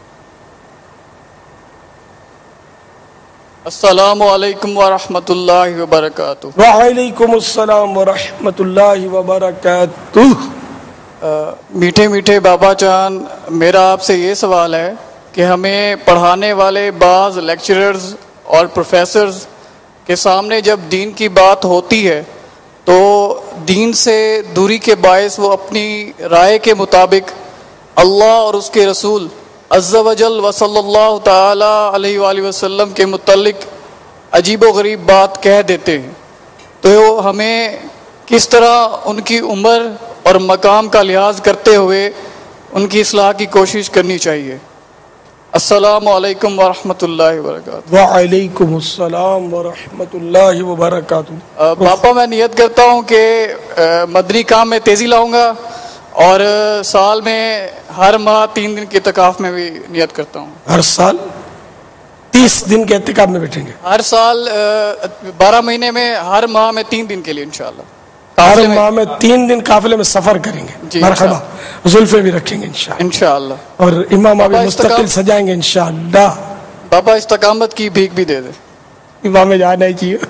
السلام علیکم ورحمۃ اللہ وبرکاتہ. وعلیکم السلام ورحمۃ اللہ وبرکاتہ. میٹھے میٹھے بابا جان, میرا آپ سے یہ سوال ہے کہ ہمیں پڑھانے والے بعض لیکچررز اور پروفیسرز کے سامنے جب دین کی بات ہوتی ہے تو دین سے دوری کے باعث وہ اپنی رائے کے مطابق اللہ اور اس کے رسول عز و جل و صلی اللہ تعالی علیہ وآلہ وسلم کے متعلق عجیب و غریب بات کہہ دیتے ہیں. تو ہمیں کس طرح ان کی عمر اور مقام کا لحاظ کرتے ہوئے ان کی اصلاح کی کوشش کرنی چاہیے۔ السلام علیکم ورحمۃ اللہ وبرکاتہ۔ وعلیکم السلام ورحمۃ اللہ وبرکاتہ۔ باپا میں نیت کرتا ہوں کہ مدنی کام میں تیزی لاؤں گا اور سال میں ہر ماہ 3 دن کے اعتکاف میں بھی نیت کرتا ہوں۔ ہر سال 30 دن کے اعتکاف میں بیٹھیں گے؟ ہر سال 12 مہینے میں ہر ماہ میں 3 دن کے لیے انشاءاللہ۔ ہر ماہ میں 3 دن قافلے میں سفر کریں گے؟ جی مرحبا، زلفے بھی رکھیں گے انشاءاللہ، اور امام ابھی مستقل سجائیں گے انشاءاللہ۔ بابا استقامت کی بھیک بھی دے دے، امام جانا ہی چاہیے۔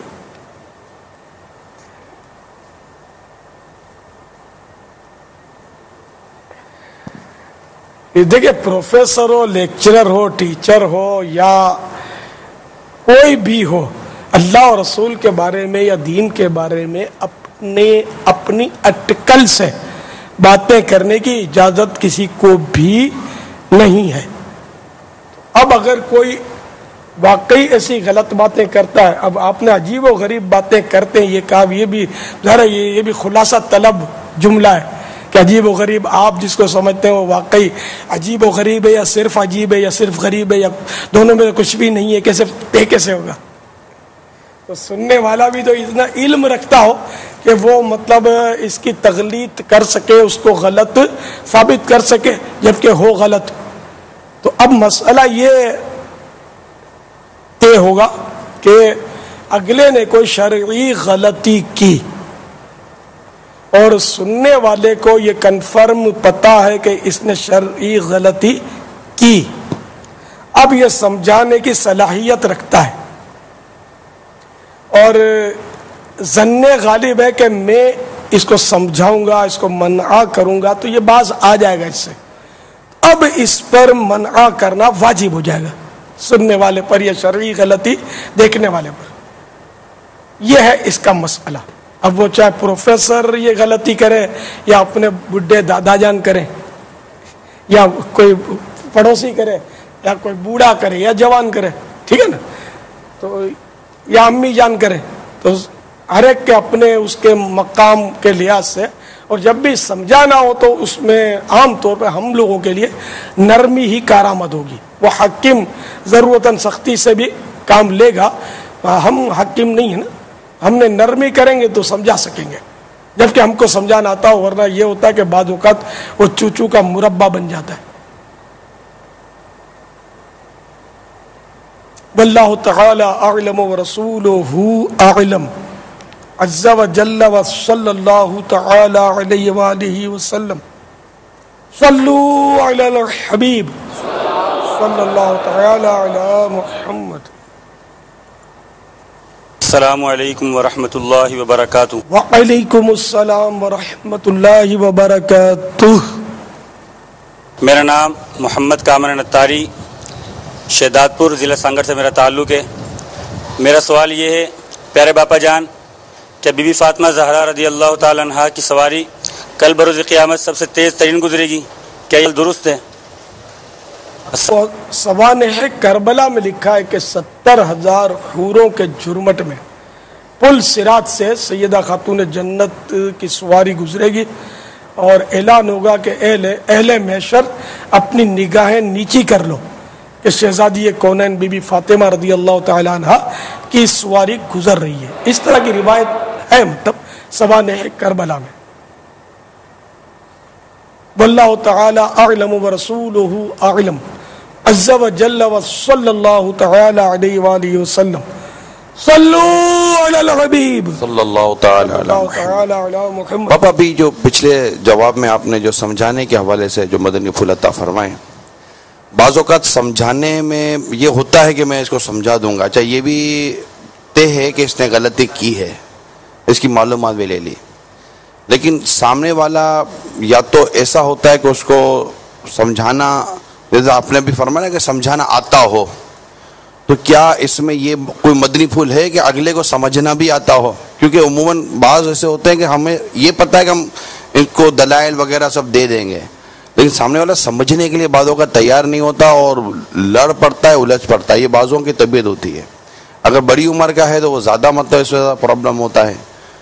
دیکھیں، پروفیسر ہو، لیکچرر ہو، ٹیچر ہو، یا کوئی بھی ہو، اللہ اور رسول کے بارے میں یا دین کے بارے میں اپنی اٹکل سے باتیں کرنے کی اجازت کسی کو بھی نہیں ہے۔ اب اگر کوئی واقعی ایسی غلط باتیں کرتا ہے، اب آپ نے عجیب و غریب باتیں کرتے ہیں، یہ کہا، یہ بھی ذرا یہ بھی خلاصہ طلب جملہ ہے کہ عجیب و غریب آپ جس کو سمجھتے ہیں وہ واقعی عجیب و غریب ہے یا صرف عجیب ہے یا صرف غریب ہے یا دونوں میں کچھ بھی نہیں ہے، کیسے ہوگا؟ تو سننے والا بھی تو اتنا علم رکھتا ہو کہ وہ مطلب اس کی تغلیط کر سکے، اس کو غلط ثابت کر سکے جبکہ ہو غلط۔ تو اب مسئلہ یہ طے ہوگا کہ اگلے نے کوئی شرعی غلطی کی اور سننے والے کو یہ کنفرم پتا ہے کہ اس نے شرعی غلطی کی، اب یہ سمجھانے کی صلاحیت رکھتا ہے اور ظن غالب ہے کہ میں اس کو سمجھاؤں گا، اس کو منع کروں گا تو یہ باز آ جائے گا اس سے، اب اس پر منع کرنا واجب ہو جائے گا سننے والے پر یا شرعی غلطی دیکھنے والے پر۔ یہ ہے اس کا مسئلہ۔ اب وہ چاہے پروفیسر یہ غلطی کرے یا اپنے بڈھے دادا جان کرے یا کوئی پڑوسی کرے یا کوئی بوڑھا کرے یا جوان کرے، ٹھیک ہے نا، تو یا امی جان کرے، تو ہر ایک کے اپنے اس کے مقام کے لحاظ سے، اور جب بھی سمجھانا ہو تو اس میں عام طور پہ ہم لوگوں کے لیے نرمی ہی کارآمد ہوگی۔ وہ حکیم ضرورتاً سختی سے بھی کام لے گا، ہم حکیم نہیں ہیں نا، ہم نے نرمی کریں گے تو سمجھا سکیں گے، جبکہ ہم کو سمجھانا آتا ہو، ورنہ یہ ہوتا ہے کہ بعض اوقات وہ چوچو کا مربع بن جاتا ہے۔ واللہ تعالی اعلم ورسولہ اعلم عز وجل وصلی اللہ تعالی علیہ وآلہ وسلم۔ صلوا علی الحبیب صلی اللہ تعالی علی محمد۔ السلام علیکم ورحمۃ اللہ وبرکاتہ۔ وعلیکم السلام ورحمۃ اللہ وبرکاتہ۔ میرا نام محمد کامران نتاری، شہداد پور ضلع سنگر سے میرا تعلق ہے۔ میرا سوال یہ ہے، پیارے باپا جان، کہ بی بی فاطمہ زہرا رضی اللہ تعالی عنہا کی سواری کل بروز قیامت سب سے تیز ترین گزرے گی، کیا یہ درست ہے؟ سوانح کربلا میں لکھا ہے کہ 70,000 حوروں کے جرمٹ میں پل صراط سے سیدہ خاتون جنت کی سواری گزرے گی اور اعلان ہوگا کہ اہل محشر اپنی نگاہیں نیچی کر لو کہ شہزادی کونین بی بی فاطمہ رضی اللہ تعالی عنہ کی سواری گزر رہی ہے۔ اس طرح کی روایت ہے مطلب سوانح کربلا میں۔ واللہ تعالی اعلم ورسولہ اعلم عز وجل وصلی اللہ تعالی علیہ وآلہ وسلم۔ صلو علی الحبیب صلی اللہ تعالی علی محمد۔ پاپا بھی جو پچھلے جواب میں آپ نے جو سمجھانے کے حوالے سے جو مدنی پھول عطا فرمائے، بعض اوقات سمجھانے میں یہ ہوتا ہے کہ میں اس کو سمجھا دوں گا، اچھا یہ بھی طے ہے کہ اس نے غلطی کی ہے، اس کی معلومات بھی لے لی، لیکن سامنے والا یا تو ایسا ہوتا ہے کہ اس کو سمجھانا، جیسے آپ نے بھی فرمایا کہ سمجھانا آتا ہو، تو کیا اس میں یہ کوئی مدنی پھول ہے کہ اگلے کو سمجھنا بھی آتا ہو؟ کیونکہ عموماً بعض ایسے ہوتے ہیں کہ ہمیں یہ پتہ ہے کہ ہم ان کو دلائل وغیرہ سب دے دیں گے، لیکن سامنے والا سمجھنے کے لیے بعضوں کا تیار نہیں ہوتا اور لڑ پڑتا ہے، الجھ پڑتا ہے۔ یہ بعضوں کی طبیعت ہوتی ہے، اگر بڑی عمر کا ہے تو وہ زیادہ مطلب اس سے زیادہ پرابلم ہوتا ہے۔ تو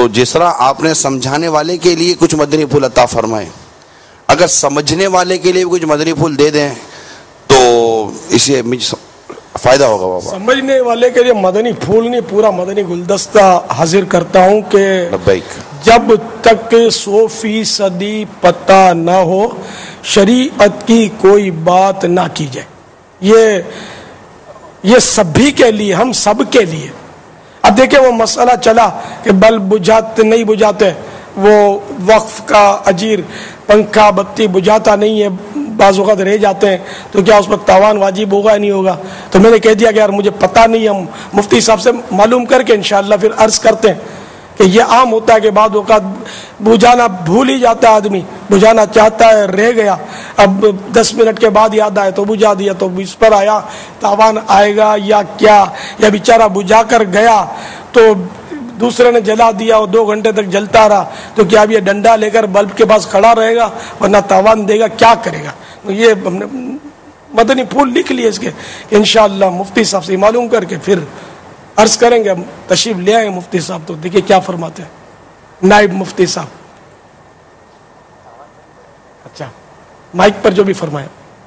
تو جس طرح آپ نے سمجھانے والے کے لیے کچھ مدنی پھول عطا فرمائے، اگر سمجھنے والے کے لیے کچھ مدنی پھول دے دیں تو اسے مجھے فائدہ ہوگا بابا. سمجھنے والے کے لیے مدنی پھول نہیں، پورا مدنی گلدستہ حاضر کرتا ہوں کہ لبیک. جب تک 100% پتہ نہ ہو شریعت کی کوئی بات نہ کی جائے. یہ سبھی کے لیے، ہم سب کے لیے. اب دیکھیں وہ مسئلہ چلا کہ بلب بجھاتے نہیں بجھاتے، وہ وقف کا اجیر پنکھا بتی بجھاتا نہیں ہے، بعض اوقات رہ جاتے ہیں، تو کیا اس پر تاوان واجب ہوگا یا نہیں ہوگا؟ تو میں نے کہہ دیا کہ یار مجھے پتہ نہیں، ہم مفتی صاحب سے معلوم کر کے انشاءاللہ پھر عرض کرتے ہیں کہ یہ عام ہوتا ہے کہ بعض اوقات بجھانا بھول ہی جاتا ہے آدمی، بجھانا چاہتا ہے رہ گیا، اب 10 منٹ کے بعد یاد آئے تو بجھا دیا، تو اس پر آیا تاوان آئے گا یا کیا؟ یا بیچارہ بجھا کر گیا تو دوسرے نے جلا دیا اور 2 گھنٹے تک جلتا رہا، تو کیا اب یہ ڈنڈا لے کر بلب کے پاس کھڑا رہے گا ورنہ تاوان دے گا؟ کیا کرے گا؟ یہ ہم نے مدنی پھول لکھ لیے اس کے کہ انشاءاللہ مفتی صاحب سے معلوم کر کے پھر عرض کریں گے. ہم تشریف لے آئے مفتی صاحب، تو دیکھیے کیا فرماتے ہیں نائب مفتی صاحب. اچھا مائک پر جو بھی فرمایا.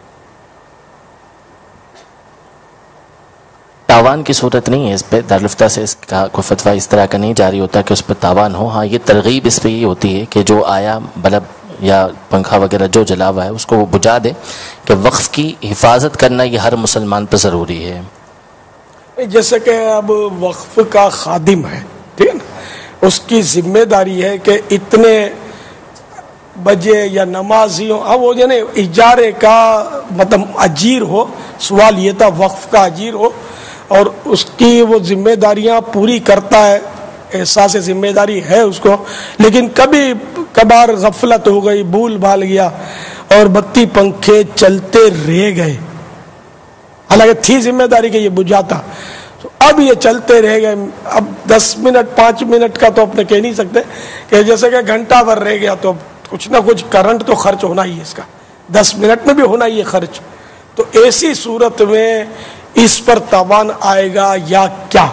تاوان کی صورت نہیں ہے اس پہ، دارالفتہ سے اس کا کوئی فتویٰ اس طرح کا نہیں جاری ہوتا کہ اس پہ تاوان ہو. ہاں یہ ترغیب اس پہ یہ ہوتی ہے کہ جو آیا بلب یا پنکھا وغیرہ جو جلا ہوا ہے اس کو وہ بجھا دے، کہ وقف کی حفاظت کرنا یہ ہر مسلمان پہ ضروری ہے. جیسے کہ اب وقف کا خادم ہے، ٹھیک ہے نا، اس کی ذمہ داری ہے کہ اتنے بجے یا نمازیوں، اب وہ جو نا اجارے کا مطلب اجیر ہو، سوال یہ تھا وقف کا اجیر ہو اور اس کی وہ ذمہ داریاں پوری کرتا ہے، احساس ذمہ داری ہے اس کو، لیکن کبھی کبھار غفلت ہو گئی، بھول بھال گیا اور بتی پنکھے چلتے رہ گئے، حالانکہ تھی ذمہ داری کہ یہ بجھاتا، تو اب یہ چلتے رہ گئے. اب 10 منٹ 5 منٹ کا تو اپنے کہہ نہیں سکتے کہ جیسے کہ گھنٹہ بھر رہ گیا تو کچھ نہ کچھ کرنٹ تو خرچ ہونا ہی ہے، اس کا 10 منٹ میں بھی ہونا ہی ہے خرچ. تو ایسی صورت میں اس پر تاوان آئے گا یا کیا؟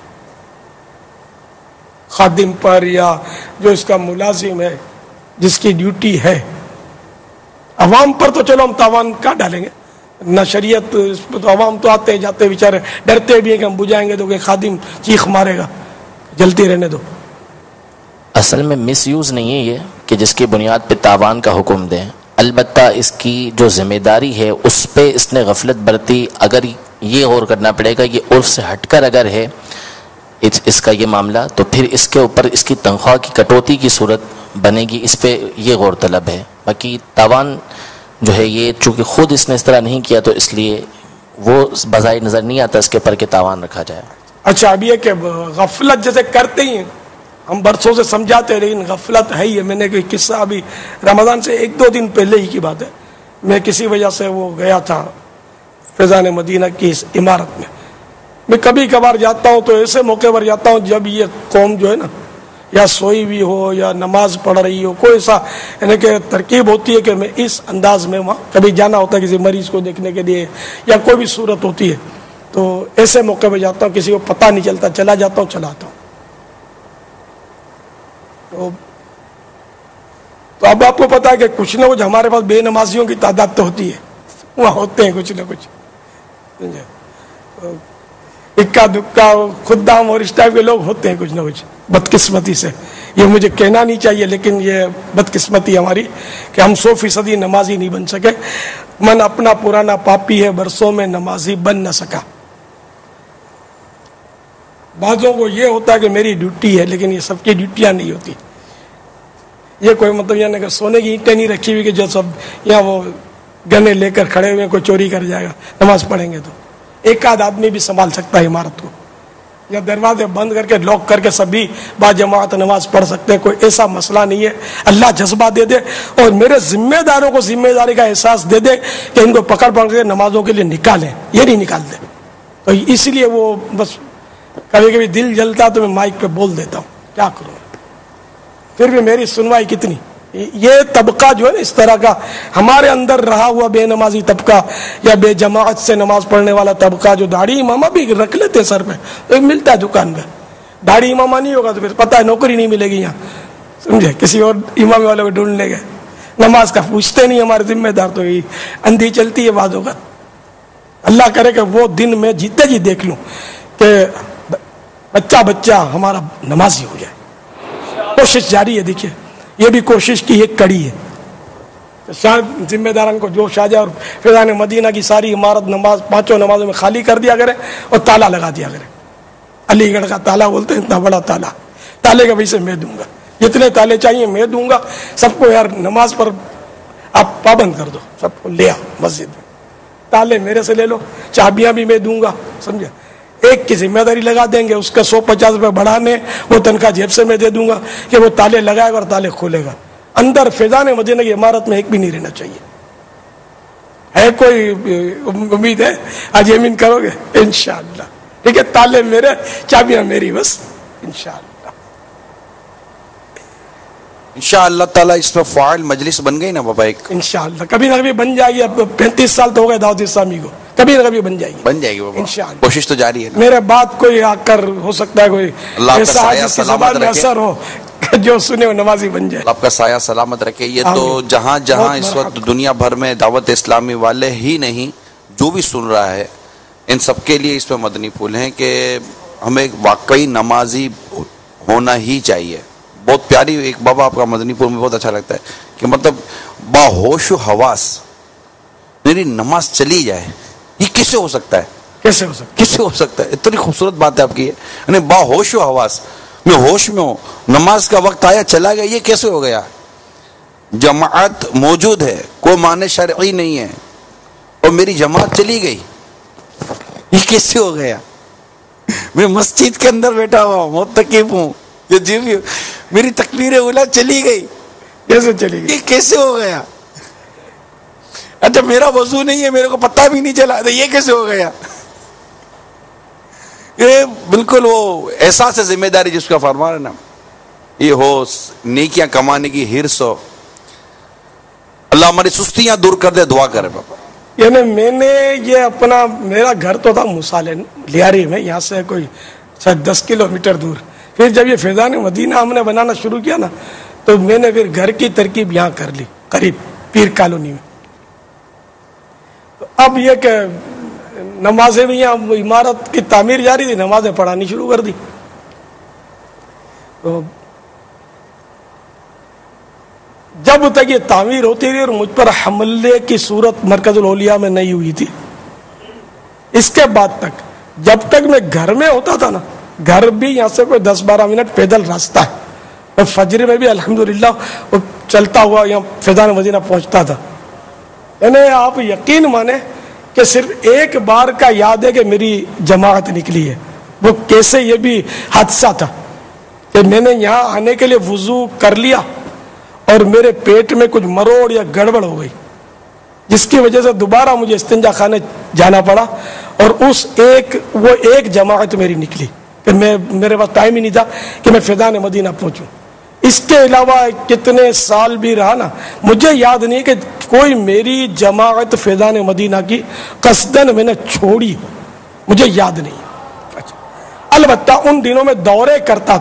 خادم پر یا جو اس کا ملازم ہے جس کی ڈیوٹی ہے. عوام پر تو چلو ہم تاوان کا ڈالیں گے، نہ شریعت اس پر تو عوام تو آتے ہیں جاتے بیچارے ڈرتے بھی ہیں کہ ہم بجھائیں گے تو کہ خادم چیخ مارے گا، جلتی رہنے دو. اصل میں مس یوز نہیں ہے یہ کہ جس کی بنیاد پہ تاوان کا حکم دیں، البتہ اس کی جو ذمہ داری ہے اس پہ اس نے غفلت برتی. اگر یہ غور کرنا پڑے گا یہ عرف سے ہٹ کر اگر ہے اس کا یہ معاملہ، تو پھر اس کے اوپر اس کی تنخواہ کی کٹوتی کی صورت بنے گی، اس پہ یہ غور طلب ہے. باقی تاوان جو ہے یہ چونکہ خود اس نے اس طرح نہیں کیا تو اس لیے وہ بظاہر نظر نہیں آتا اس کے پر کہ تاوان رکھا جائے. اچھا اب یہ کہ غفلت جیسے کرتے ہی ہیں، ہم برسوں سے سمجھاتے ہیں لیکن غفلت ہے ہی ہے. میں نے کوئی قصہ ابھی رمضان سے 1-2 دن پہلے ہی کی بات ہے، میں کسی وجہ سے وہ گیا تھا فیضان مدینہ کی اس عمارت میں کبھی کبھار جاتا ہوں تو ایسے موقع پر جاتا ہوں جب یہ قوم جو ہے نا یا سوئی بھی ہو یا نماز پڑھ رہی ہو، کوئی ایسا یعنی کہ ترکیب ہوتی ہے کہ میں اس انداز میں وہاں کبھی جانا ہوتا ہے کسی مریض کو دیکھنے کے لیے یا کوئی بھی صورت ہوتی ہے، تو ایسے موقع پہ جاتا ہوں، کسی کو پتہ نہیں چلتا، چلا جاتا ہوں چلا آتا ہوں. تو اب آپ کو پتا ہے کہ کچھ نہ کچھ ہمارے پاس بے نمازیوں کی تعداد تو ہوتی ہے، وہاں ہوتے ہیں کچھ نہ کچھ اکا دکا خدام اور اس ٹائپ کے لوگ ہوتے ہیں کچھ نہ کچھ بدقسمتی سے. یہ مجھے کہنا نہیں چاہیے لیکن یہ بدقسمتی ہماری کہ ہم 100% نمازی نہیں بن سکے. من اپنا پرانا پاپی ہے، برسوں میں نمازی بن نہ سکا. بعضوں کو یہ ہوتا ہے کہ میری ڈیوٹی ہے، لیکن یہ سب کی ڈیوٹیاں نہیں ہوتی. یہ کوئی مطلب یعنی کہ سونے کی اینٹیں نہیں رکھی ہوئی کہ جو سب یہاں وہ گنے لے کر کھڑے ہوئے کوئی چوری کر جائے گا نماز پڑھیں گے تو. ایک آدھ آدمی بھی سنبھال سکتا ہے عمارت کو، یا دروازے بند کر کے لاک کر کے سبھی با جماعت نماز پڑھ سکتے ہیں، کوئی ایسا مسئلہ نہیں ہے. اللہ جذبہ دے دے اور میرے ذمہ داروں کو ذمہ داری کا احساس دے دے کہ ان کو پکڑ کے نمازوں کے لیے نکالیں، یہ نہیں نکالتے. تو اس لیے وہ بس کبھی کبھی دل جلتا تو میں مائک پہ بول دیتا ہوں، کیا کروں. پھر بھی میری سنوائی کتنی. یہ طبقہ جو ہے نا اس طرح کا ہمارے اندر رہا ہوا بے نمازی طبقہ یا بے جماعت سے نماز پڑھنے والا طبقہ جو داڑھی امامہ بھی رکھ لیتے سر پہ، ملتا ہے دکان پہ، दाढ़ी इमामा नहीं होगा तो फिर पता है नौकरी नहीं मिलेगी यहाँ, समझे, किसी और इमाम वाले को ढूंढ ले गए। नमाज का पूछते नहीं हमारे जिम्मेदार, तो यही अंधी चलती है बात होगा। अल्लाह करे कि वो दिन मैं जीते जी देख लूं कि बच्चा बच्चा हमारा नमाजी हो जाए। कोशिश जारी है, देखिए ये भी कोशिश की एक कड़ी है। जिम्मेदारान को जो शाहजहां और फैजान मदीना की सारी इमारत नमाज 5 नमाजों में खाली कर दिया करे और ताला लगा दिया करे। अलीगढ़ का ताला बोलते हैं, इतना बड़ा ताला, ताले का पैसे मैं दूंगा, जितने ताले चाहिए मैं दूंगा सबको। यार नमाज पर आप पाबंद कर दो, सबको ले आओ मस्जिद में, ताले मेरे से ले लो, चाबियां भी मैं दूंगा, समझे। एक की जिम्मेदारी लगा देंगे, उसका 150 रुपये बढ़ाने, वो तनख्वाह जेब से मैं दे दूंगा कि वो ताले लगाएगा और ताले खोलेगा। अंदर फैजान मदीना की इमारत में एक भी नहीं रहना चाहिए। है कोई उम्मीद है आज यमीन करोगे? इंशाअल्लाह, ठीक है, ताले मेरे, चाबियां मेरी, बस इंशाअल्लाह। इंशाअल्लाह ताला इसमें फाइल मजलिस बन गई ना बाबा, एक इंशाअल्लाह कभी ना कभी बन जाएगी। अब 35 साल तो हो गए दाऊद इस्लामी को, कभी ना कभी बन जाएगी बाबा, इंशाअल्लाह, कोशिश तो जारी है। मेरे बात कोई आकर हो सकता है कोई ऐसा जिसकी ज़बान में असर हो जो सुने वो नमाजी बन जाए। आपका साया सलामत रखे। ये तो जहाँ जहाँ इस वक्त दुनिया भर में दावत इस्लामी वाले ही नहीं, जो भी सुन रहा है, इन सबके लिए इसमें मदनी फूल हैं कि हमें वाकई नमाजी होना ही चाहिए। बहुत प्यारी एक बाबा आपका मदनी फूल में बहुत अच्छा लगता है कि मतलब बाहोश हवास मेरी नमाज चली जाए, ये कैसे हो सकता है? कैसे हो सकता है? कैसे हो सकता है? इतनी खूबसूरत बात है आपकी, यानी बाहोश हवास, मैं होश में हूँ, नमाज का वक्त आया चला गया, ये कैसे हो गया? जमात मौजूद है, कोई माने शरई नहीं है और मेरी जमात चली गई, ये कैसे हो गया? मैं मस्जिद के अंदर बैठा हुआ हूँ, मुत्तकिफ हूँ, ये जी भी मेरी तकबीर उला चली गई, कैसे चली गई? ये कैसे हो गया? अच्छा मेरा वजू नहीं है, मेरे को पता भी नहीं चला, तो ये कैसे हो गया? ये बिल्कुल वो एहसास है जिम्मेदारी जिसका फरमान है ना, ये हो नेकियां कमाने की हिर्स हो। अल्लाह हमारी सुस्तियां दूर कर दे, दुआ करे बाबा। यानी मैंने ये अपना, मेरा घर तो था मुसाले लियारी में, यहाँ से कोई शायद 10 किलोमीटर दूर। फिर जब ये फैजान मदीना हमने बनाना शुरू किया ना, तो मैंने फिर घर की तरकीब यहाँ कर ली, करीब पीर कॉलोनी में। तो अब ये कि नमाजें भी यहाँ, इमारत की तामीर जारी थी, नमाजें पढ़ानी शुरू कर दी। तो जब तक ये तामीर होती रही और मुझ पर हमले की सूरत मरकजुल औलिया में नहीं हुई थी, इसके बाद तक जब तक मैं घर में होता था ना, घर भी यहाँ से कोई 10-12 मिनट पैदल रास्ता है, और फजर में भी अल्हम्दुलिल्लाह वो चलता हुआ यहाँ फैजान मदीना पहुँचता था। यानी आप यकीन माने कि सिर्फ एक बार का याद है कि मेरी जमात निकली है। वो कैसे, ये भी हादसा था कि मैंने यहाँ आने के लिए वुजू कर लिया और मेरे पेट में कुछ मरोड़ या गड़बड़ हो गई, जिसकी वजह से दोबारा मुझे इस्तिंजा खाने जाना पड़ा, और वो एक जमात मेरी निकली कि मेरे पास टाइम ही नहीं था कि मैं फैजान मदीना पहुंचूं। इसके अलावा कितने साल भी रहा ना, मुझे याद नहीं कि कोई मेरी जमात फैजान मदीना की कसदन मैंने छोड़ी हो, मुझे याद नहीं। अच्छा, अलबत्ता उन दिनों में दौरे करता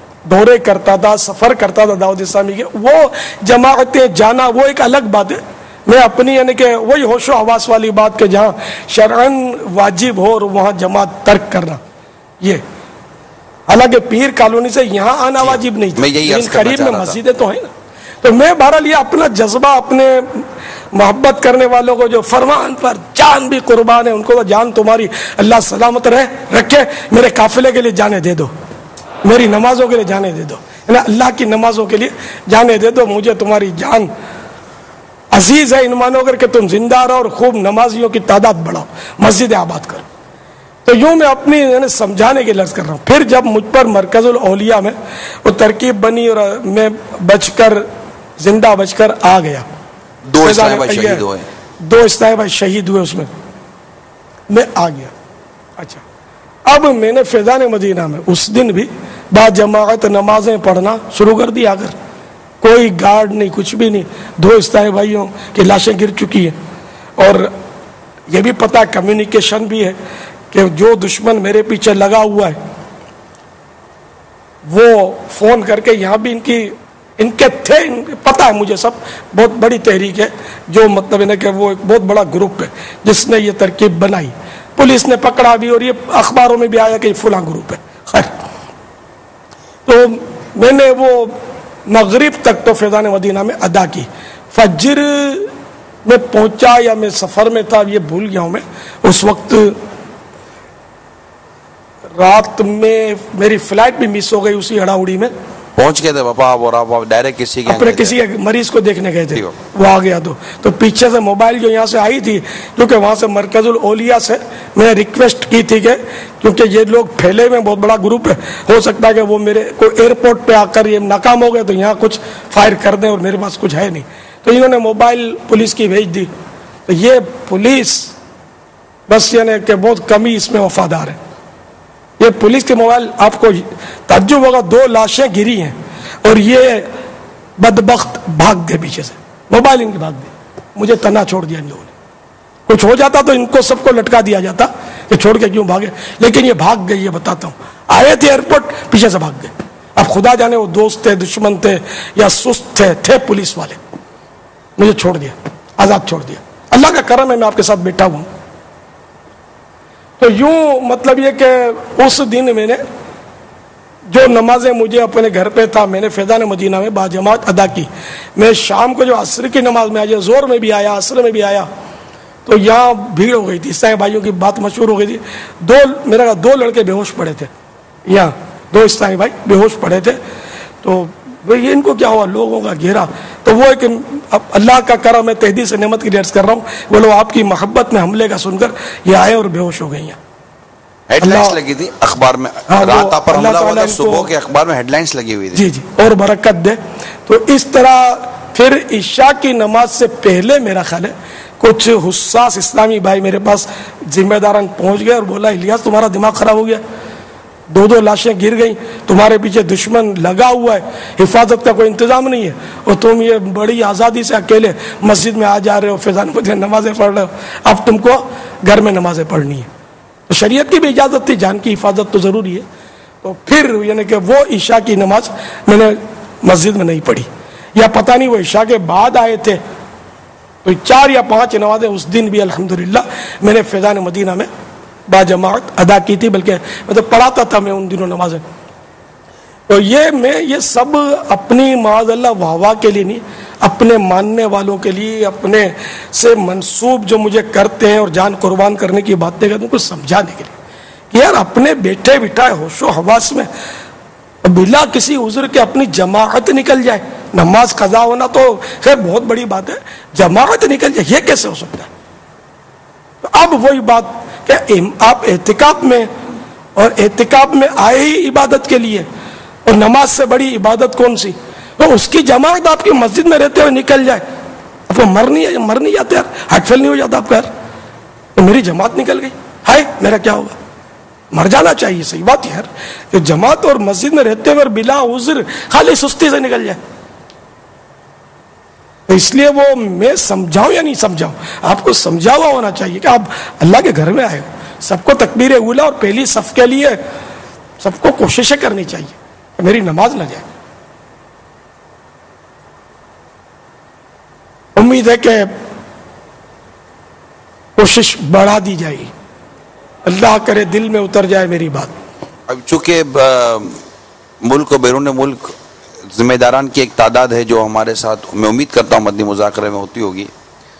था, सफर करता था दाऊद इस्लामी के, वो जमातें जाना वो एक अलग बात है। मैं अपनी यानी कि वही होशो हवास वाली बात के जहाँ शरअन वाजिब हो और वहाँ जमात तर्क करना, ये हालांकि पीर कॉलोनी से यहाँ आना वाजिब नहीं था, लेकिन करीब में मस्जिदें तो है ना। तो मैं बहरहाल ये अपना जज्बा, अपने मोहब्बत करने वालों को जो फरमान पर जान भी कुर्बान है, उनको तो जान तुम्हारी अल्लाह सलामत रखे, मेरे काफिले के लिए जाने दे दो, मेरी नमाजों के लिए जाने दे दो, अल्लाह की नमाजों के लिए जाने दे दो, मुझे तुम्हारी जान अजीज है। इन मानो करके तुम जिंदा रहो और खूब नमाजियों की तादाद बढ़ाओ, मस्जिद आबाद करो। तो यूं मैं अपनी समझाने की लफ्ज कर रहा हूँ। फिर जब मुझ पर मरकजुल औलिया में वो तरकीब बनी और मैं जिंदा बचकर आ गया, 2 शहीद हुए, 2 शहीद हुए, उसमें मैं आ गया। अच्छा, अब मैंने फैजान मदीना में उस दिन भी बाद जमात नमाजें पढ़ना शुरू कर दी। अगर कोई गार्ड नहीं, कुछ भी नहीं, 2 इस्लामी भाइयों की लाशें गिर चुकी हैं, और यह भी पता कम्युनिकेशन भी है कि जो दुश्मन मेरे पीछे लगा हुआ है وہ فون کر کے یہاں بھی ان کے تھے، پتہ ہے مجھے سب، بہت بڑی تحریک ہے جو مطلب ہے کہ وہ ایک بہت بڑا گروپ ہے جس نے یہ ترکیب بنائی، پولیس نے پکڑا بھی اور یہ اخباروں میں بھی آیا کہ یہ فلاں گروپ ہے. خیر، تو میں نے وہ مغرب تک تو فیضان مدینہ میں ادا کی. فجر میں پہنچا یا میں سفر میں تھا یہ بھول گیا ہوں میں، اس وقت رات میں میری فلائٹ بھی مس ہو گئی، اسی ہڑا اڑی میں پہنچ گئے تھے پاپا اور آپ ڈائریکٹ کسی کے اپنے کسی مریض کو دیکھنے گئے تھے. وہ آ گیا تو پیچھے سے موبائل جو یہاں سے آئی تھی، کیونکہ وہاں سے مرکز الاولیاء سے میں نے ریکویسٹ کی تھی کہ کیونکہ یہ لوگ پھیلے ہوئے بہت بڑا گروپ ہے، ہو سکتا ہے کہ وہ میرے کو ایئرپورٹ پہ آ کر یہ ناکام ہو گئے تو یہاں کچھ فائر کر دیں اور میرے پاس کچھ ہے نہیں. تو انہوں نے موبائل پولیس کی بھیج دی. تو یہ پولیس بس یعنی کہ بہت کم ہی اس میں وفادار ہے. یہ پولیس کے موبائل، آپ کو تعجب ہوگا، 2 لاشیں گری ہیں اور یہ بدبخت بھاگ گئے پیچھے سے، موبائل ان کی بھاگ گئی. مجھے تنہا چھوڑ دیا ان لوگوں نے. کچھ ہو جاتا تو ان کو سب کو لٹکا دیا جاتا کہ چھوڑ کے کیوں بھاگے، لیکن یہ بھاگ گئی. یہ بتاتا ہوں، آئے تھے ایئرپورٹ، پیچھے سے بھاگ گئے. اب خدا جانے وہ دوست تھے، دشمن تھے یا سست تھے پولیس والے. مجھے چھوڑ دیا، آزاد چھوڑ دیا. اللہ کا کرم ہے میں آپ کے ساتھ بیٹھا ہوں. تو یوں مطلب یہ کہ اس دن میں نے جو نمازیں مجھے اپنے گھر پہ تھا میں نے فیضان مدینہ میں باجماعت ادا کی. میں شام کو جو عصر کی نماز میں آیا، زور میں بھی آیا، عصر میں بھی آیا، تو یہاں بھیڑ ہو گئی تھی. عیسائی بھائیوں کی بات مشہور ہو گئی تھی. میرا 2 لڑکے بے ہوش پڑے تھے یہاں، 2 عیسائی بھائی بے ہوش پڑے تھے. تو یہ ان کو کیا ہوا، لوگوں کا گھیرا. تو وہ ایک اللہ کا کرم میں تہدید سے نعمت کی ڈیرس کر رہا ہوں، وہ لوگ آپ کی محبت میں حملے کا سن کر یہ آئے اور بے ہوش ہو گئی ہیں. ہیڈ لائنز لگی تھی اخبار میں، رات پر حملہ ہوا تھا، صبح کے اخبار میں ہیڈ لائنز لگی ہوئی تھی. جی اور برکت دے. تو اس طرح پھر عشاء کی نماز سے پہلے میرا خیال ہے کچھ حساس اسلامی بھائی میرے پاس ذمہ داران پہنچ گئے اور بولا الیاس تمہارا دماغ خراب ہو گیا، 2 لاشیں گر گئیں، تمہارے پیچھے دشمن لگا ہوا ہے، حفاظت کا کوئی انتظام نہیں ہے اور تم یہ بڑی آزادی سے اکیلے مسجد میں آ جا رہے ہو، فیضان مدینہ نمازیں پڑھ رہے ہو، اب تم کو گھر میں نمازیں پڑھنی ہے. تو شریعت کی بھی اجازت تھی، جان کی حفاظت تو ضروری ہے. تو پھر یعنی کہ وہ عشاء کی نماز میں نے مسجد میں نہیں پڑھی، یا پتہ نہیں وہ عشاء کے بعد آئے تھے. تو 4 یا 5 نمازیں اس دن بھی الحمدللہ میں نے فیضان مدینہ میں باجماعت ادا کی تھی، بلکہ مطلب پڑھاتا تھا میں ان دنوں نمازیں. تو یہ سب اپنی معاذ اللہ واہ کے لیے نہیں، اپنے ماننے والوں کے لیے، اپنے سے منسوب جو مجھے کرتے ہیں اور جان قربان کرنے کی باتیں کرتے ہیں، ان کو سمجھانے کے لیے کہ یار اپنے بیٹھے بٹھائے ہوش و حواس میں بلا کسی عذر کے اپنی جماعت نکل جائے. نماز قضا ہونا تو خیر بہت بڑی بات ہے، جماعت نکل جائے یہ کیسے ہو سکتا ہے؟ تو اب وہی بات کہ آپ اعتکاف میں، اور اعتکاف میں آئے ہی عبادت کے لیے، اور نماز سے بڑی عبادت کون سی؟ تو اس کی جماعت آپ کی مسجد میں رہتے ہوئے نکل جائے، آپ کو مر نہیں جاتے یار، ہارٹ فیل نہیں ہو جاتا آپ کا یار؟ تو میری جماعت نکل گئی، ہائے میرا کیا ہوگا؟ مر جانا چاہیے. صحیح بات یار کہ جماعت اور مسجد میں رہتے ہوئے بلا عذر خالی سستی سے نکل جائے. اس لیے وہ میں سمجھاؤں یا نہیں سمجھاؤں، آپ کو سمجھا ہوا ہونا چاہیے کہ آپ اللہ کے گھر میں آئے ہو. سب کو تکبیر اولا اور پہلی صف کے لیے سب کو کوششیں کرنی چاہیے کہ میری نماز نہ جائے. امید ہے کہ کوشش بڑھا دی جائے گی، اللہ کرے دل میں اتر جائے میری بات. اب چونکہ ملک و بیرون ملک ذمہ داران کی ایک تعداد ہے جو ہمارے ساتھ میں امید کرتا ہوں مدنی مذاکرے میں ہوتی ہوگی،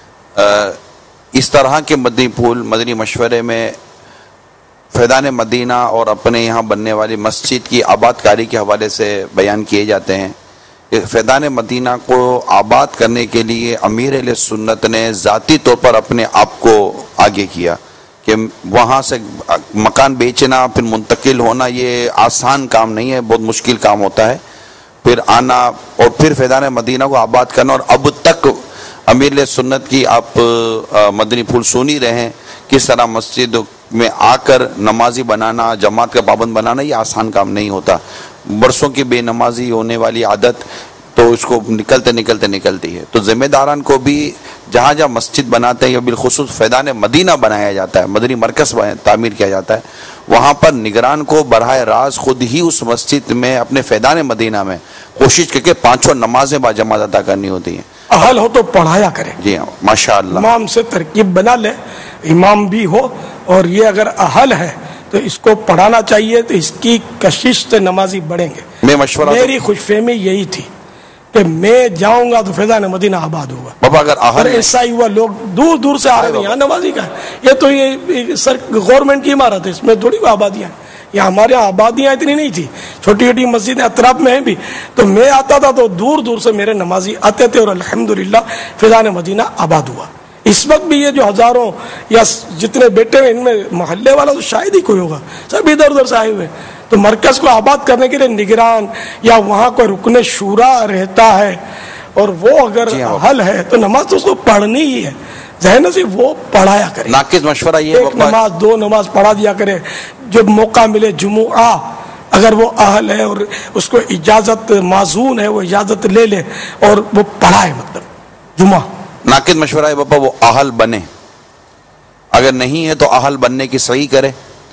اس طرح کے مدنی پھول مدنی مشورے میں فیضان مدینہ اور اپنے یہاں بننے والی مسجد کی آباد کاری کے حوالے سے بیان کیے جاتے ہیں. فیضان مدینہ کو آباد کرنے کے لیے امیر اہل سنت نے ذاتی طور پر اپنے آپ کو آگے کیا کہ وہاں سے مکان بیچنا پھر منتقل ہونا یہ آسان کام نہیں ہے، بہت مشکل کام ہوتا ہے. پھر آنا اور پھر فیضان مدینہ کو آباد کرنا، اور اب تک امیر اہل سنت کی آپ مدنی پھول سن ہی رہے ہیں کس طرح مسجد میں آ کر نمازی بنانا، جماعت کا پابند بنانا یہ آسان کام نہیں ہوتا. برسوں کی بے نمازی ہونے والی عادت تو اس کو نکلتی ہے. تو ذمہ داران کو بھی جہاں جہاں مسجد بناتے ہیں یا بالخصوص فیضان مدینہ بنایا جاتا ہے، مدنی مرکز تعمیر کیا جاتا ہے، وہاں پر نگران کو براہ راست خود ہی اس مسجد میں اپنے فیضان مدینہ میں کوشش کر کے 5 نمازیں با جماعت ادا کرنی ہوتی ہیں. اہل ہو تو پڑھایا کرے. جی ہاں ماشاء اللہ. امام سے ترکیب بنا لے, امام بھی ہو, اور یہ اگر اہل ہے تو اس کو پڑھانا چاہیے, تو اس کی کشش سے نمازی بڑھیں گے. میں مشورہ میری خوش فہمی یہی تھی کہ میں جاؤں گا تو فیضان مدینہ آباد ہوگا. بابا اگر اور ایسا ہی ہوا, لوگ دور دور سے آ رہے ہیں, یہاں نمازی کا ہے. یہ تو یہ گورنمنٹ کی عمارت ہے, اس میں تھوڑی کوئی آبادیاں ہیں. یہاں ہمارے یہاں آبادیاں اتنی نہیں تھی, چھوٹی چھوٹی مسجدیں اطراف میں ہیں بھی. تو میں آتا تھا تو دور دور سے میرے نمازی آتے تھے, اور الحمدللہ فیضان مدینہ آباد ہوا. اس وقت بھی یہ جو ہزاروں یا جتنے بیٹے ہیں, ان میں محلے والا تو شاید ہی کوئی ہوگا, سب ادھر ادھر سے آئے ہوئے. تو مرکز کو آباد کرنے کے لیے نگران یا وہاں کوئی رکن شورا رہتا ہے, اور وہ اگر حل ہے تو نماز تو اس کو پڑھنی ہی ہے. ذہن سے وہ پڑھایا کرے. ناقص مشورہ یہ ایک نماز 2 نماز پڑھا دیا کرے. جب موقع ملے جمعہ, اگر وہ اہل ہے اور اس کو اجازت معزون ہے, وہ اجازت لے لے اور وہ پڑھائے, مطلب جمعہ. ناقص مشورہ ہے بابا وہ اہل بنے, اگر نہیں ہے تو اہل بننے کی صحیح کرے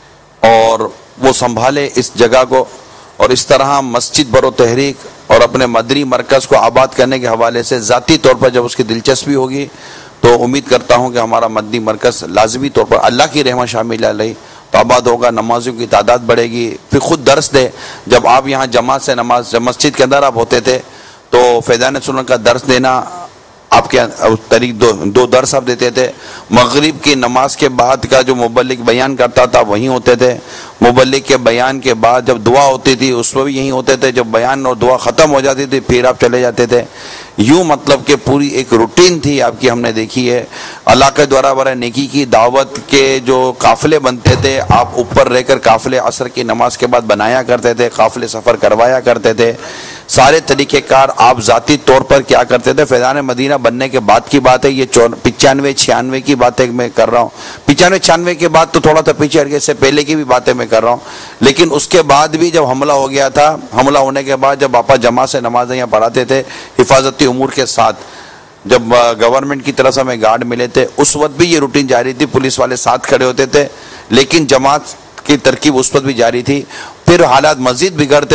اور وہ سنبھالے اس جگہ کو. اور اس طرح مسجد برو تحریک اور اپنے مدری مرکز کو آباد کرنے کے حوالے سے ذاتی طور پر جب اس کی دلچسپی ہوگی تو امید کرتا ہوں کہ ہمارا مدنی مرکز لازمی طور پر اللہ کی رحمت شامل علیہ تو آباد ہوگا, نمازیوں کی تعداد بڑھے گی. پھر خود درس دے, جب آپ یہاں جماعت سے نماز, جب مسجد کے اندر آپ ہوتے تھے تو فیضان سنت کا درس دینا آپ کے طریق 2 درس آپ دیتے تھے. مغرب کی نماز کے بعد کا جو مبلغ بیان کرتا تھا وہیں ہوتے تھے. مبلغ کے بیان کے بعد جب دعا ہوتی تھی اس میں بھی یہیں ہوتے تھے. جب بیان اور دعا ختم ہو جاتی تھی پھر آپ چلے جاتے تھے. یوں مطلب کہ پوری ایک روٹین تھی آپ کی, ہم نے دیکھی ہے. اللہ کے دوارا برائے نیکی کی دعوت کے جو قافلے بنتے تھے, آپ اوپر رہ کر قافلے عصر کی نماز کے بعد بنایا کرتے تھے, قافلے سفر کروایا کرتے تھے. سارے طریقہ کار آپ ذاتی طور پر کیا کرتے تھے. فیضان مدینہ بننے کے بعد کی بات ہے, یہ 95-96 کی باتیں میں کر رہا ہوں. 95-96 کے بعد تو تھوڑا سا پیچھے ہٹ گئے, اس سے پہلے کی بھی باتیں میں کر رہا ہوں. لیکن اس کے بعد بھی جب حملہ ہو گیا تھا, حملہ ہونے کے بعد جب آپا جماعت سے نمازیں یہاں پڑھاتے تھے حفاظتی امور کے ساتھ, جب گورنمنٹ کی طرف سے ہمیں گارڈ ملے تھے اس وقت بھی یہ روٹین جاری تھی. پولیس والے ساتھ کھڑے ہوتے تھے, لیکن جماعت کی ترکیب اس وقت بھی جاری تھی. پھر حالات مزید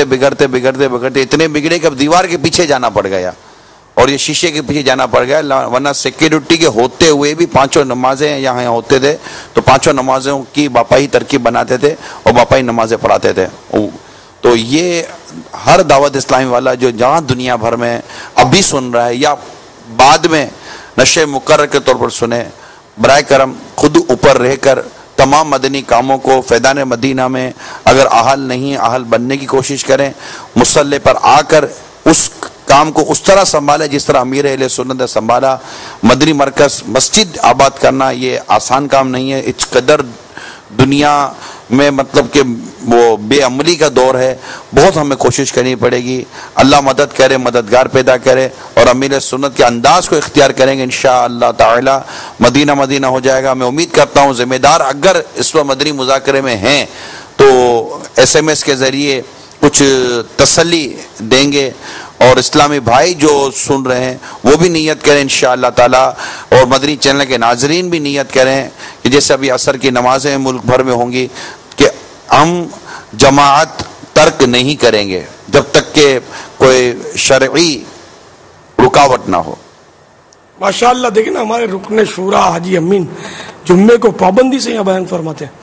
بگڑتے اتنے بگڑے کہ اب دیوار کے پیچھے جانا پڑ گیا اور یہ شیشے کے پیچھے جانا پڑ گیا. ورنہ سیکیورٹی کے ہوتے ہوئے بھی 5 نمازیں یہاں ہوتے تھے تو 5 نمازوں کی باپائی ترکیب بناتے تھے اور باپائی نمازیں پڑھاتے تھے. تو یہ ہر دعوت اسلامی والا جو جہاں دنیا بھر میں ابھی سن رہا ہے یا بعد میں نشے مقرر کے طور پر سنے, برائے کرم خود اوپر رہ کر تمام مدنی کاموں کو فیضان مدینہ میں اگر اہل نہیں اہل بننے کی کوشش کریں. مصلی پر آ کر اس کام کو اس طرح سنبھالے جس طرح امیر اہل سنت نے سنبھالا. مدنی مرکز مسجد آباد کرنا یہ آسان کام نہیں ہے. اس قدر دنیا میں مطلب کہ وہ بے عملی کا دور ہے, بہت ہمیں کوشش کرنی پڑے گی. اللہ مدد کرے, مددگار پیدا کرے اور امیر سنت کے انداز کو اختیار کریں گے انشاءاللہ تعالی مدینہ مدینہ ہو جائے گا. میں امید کرتا ہوں ذمہ دار اگر اس وقت مدنی مذاکرے میں ہیں تو SMS کے ذریعے کچھ تسلی دیں گے, اور اسلامی بھائی جو سن رہے ہیں وہ بھی نیت کریں انشاءاللہ تعالی, اور مدنی چینل کے ناظرین بھی نیت کریں کہ جیسے ابھی عصر کی نمازیں ملک بھر میں ہوں گی کہ ہم جماعت ترک نہیں کریں گے جب تک کہ کوئی شرعی رکاوٹ نہ ہو. ماشاءاللہ دیکھیں نا, ہمارے رکن شورا حاجی امین جمعے کو پابندی سے یہاں بیان فرماتے ہیں,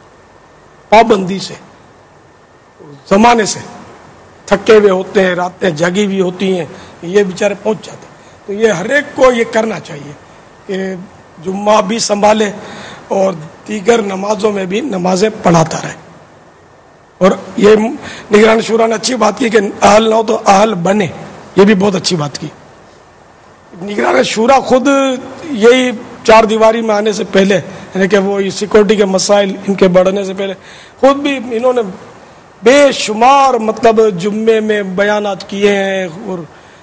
پابندی سے, زمانے سے. تھکے ہوئے ہوتے ہیں, راتیں جاگی بھی ہوتی ہیں, یہ بیچارے پہنچ جاتے ہیں. تو یہ ہر ایک کو یہ کرنا چاہیے کہ جمعہ بھی سنبھالے اور دیگر نمازوں میں بھی نمازیں پڑھاتا رہے. اور یہ نگران شورا نے اچھی بات کی کہ اہل نہ ہو تو اہل بنے, یہ بھی بہت اچھی بات کی. نگران شورا خود یہی 4 دیواری میں آنے سے پہلے, یعنی کہ وہ سیکورٹی کے مسائل ان کے بڑھنے سے پہلے خود بھی انہوں نے بے شمار مطلب جمعے میں بیانات کیے ہیں اور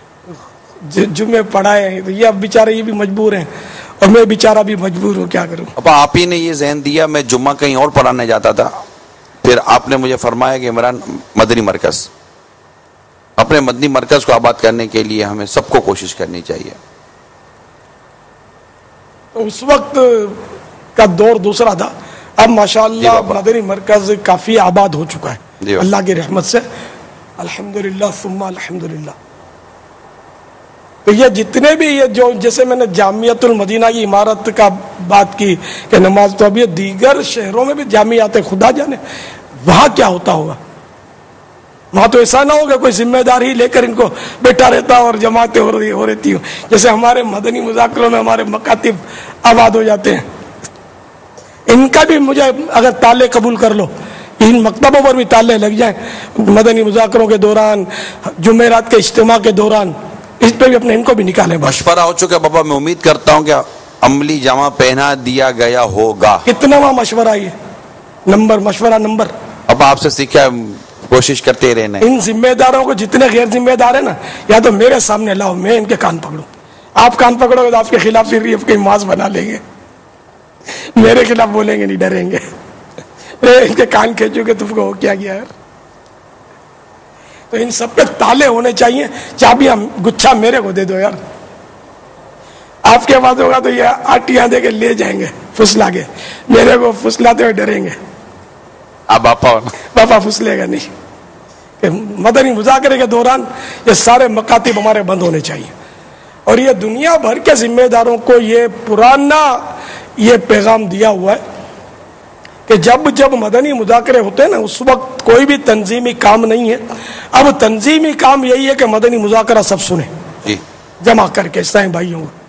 جمعے پڑھائے ہیں. تو یہ اب بیچارے یہ بھی مجبور ہیں اور میں بیچارہ بھی مجبور ہوں, کیا کروں. اب آپ ہی نے یہ ذہن دیا, میں جمعہ کہیں اور پڑھانے جاتا تھا, پھر آپ نے مجھے فرمایا کہ عمران مدنی مرکز, اپنے مدنی مرکز کو آباد کرنے کے لیے ہمیں سب کو کوشش کرنی چاہیے. اس وقت کا دور دوسرا تھا, اب ماشاءاللہ مدنی مرکز کافی آباد ہو چکا ہے اللہ کی رحمت سے، الحمدللہ ثم الحمدللہ. تو یہ جتنے بھی یہ جو جیسے میں نے جامعۃ المدینہ کی عمارت کا بات کی کہ نماز، تو اب یہ دیگر شہروں میں بھی جامعات ہیں، خدا جانے وہاں کیا ہوتا ہوگا. وہاں تو ایسا نہ ہوگا کوئی ذمہ داری لے کر ان کو بیٹھا رہتا اور جماعتیں ہو رہتی ہوں، جیسے ہمارے مدنی مذاکروں میں ہمارے مکاتب آباد ہو جاتے ہیں. ان کا بھی مجھے اگر تالے قبول کر لو، ان مکتبوں پر بھی تالے لگ جائیں مدنی مذاکروں کے دوران، جمعرات کے اجتماع کے دوران، اس پہ بھی اپنے ان کو بھی نکالیں. مشورہ ہو چکا بابا، میں امید کرتا ہوں کہ عملی جامہ پہنا دیا گیا ہوگا. کتنا وہاں مشورہ یہ مشورہ نمبر اب آپ سے سیکھا، کوشش کرتے رہنا. ان ذمہ داروں کو جتنے غیر ذمہ دار ہیں نا، یا تو میرے سامنے لاؤ، میں ان کے کان پکڑوں. آپ کان پکڑو گے تو آپ کے خلاف پھر یہ ماس بنا لیں گے، میرے خلاف بولیں گے نہیں، ڈریں گے. میں ان کے کان کھینچوں گے، تم کو ہو کیا گیا یار. تو ان سب پہ تالے ہونے چاہیے. چابیاں گچھا میرے کو دے دو یار. آپ کے پاس ہوگا تو یہ آٹیاں دے کے لے جائیں گے پھسلا کے، میرے کو پھسلاتے ہوئے ڈریں گے. اب باپا پھسلے گا نہیں. کہ مدنی مذاکرے کے دوران یہ سارے مکاتب ہمارے بند ہونے چاہیے. اور یہ دنیا بھر کے ذمہ داروں کو یہ پرانا یہ پیغام دیا ہوا ہے کہ جب مدنی مذاکرے ہوتے ہیں نا، اس وقت کوئی بھی تنظیمی کام نہیں ہے. اب تنظیمی کام یہی ہے کہ مدنی مذاکرہ سب سنیں جمع کر کے اسلامی بھائیوں کو،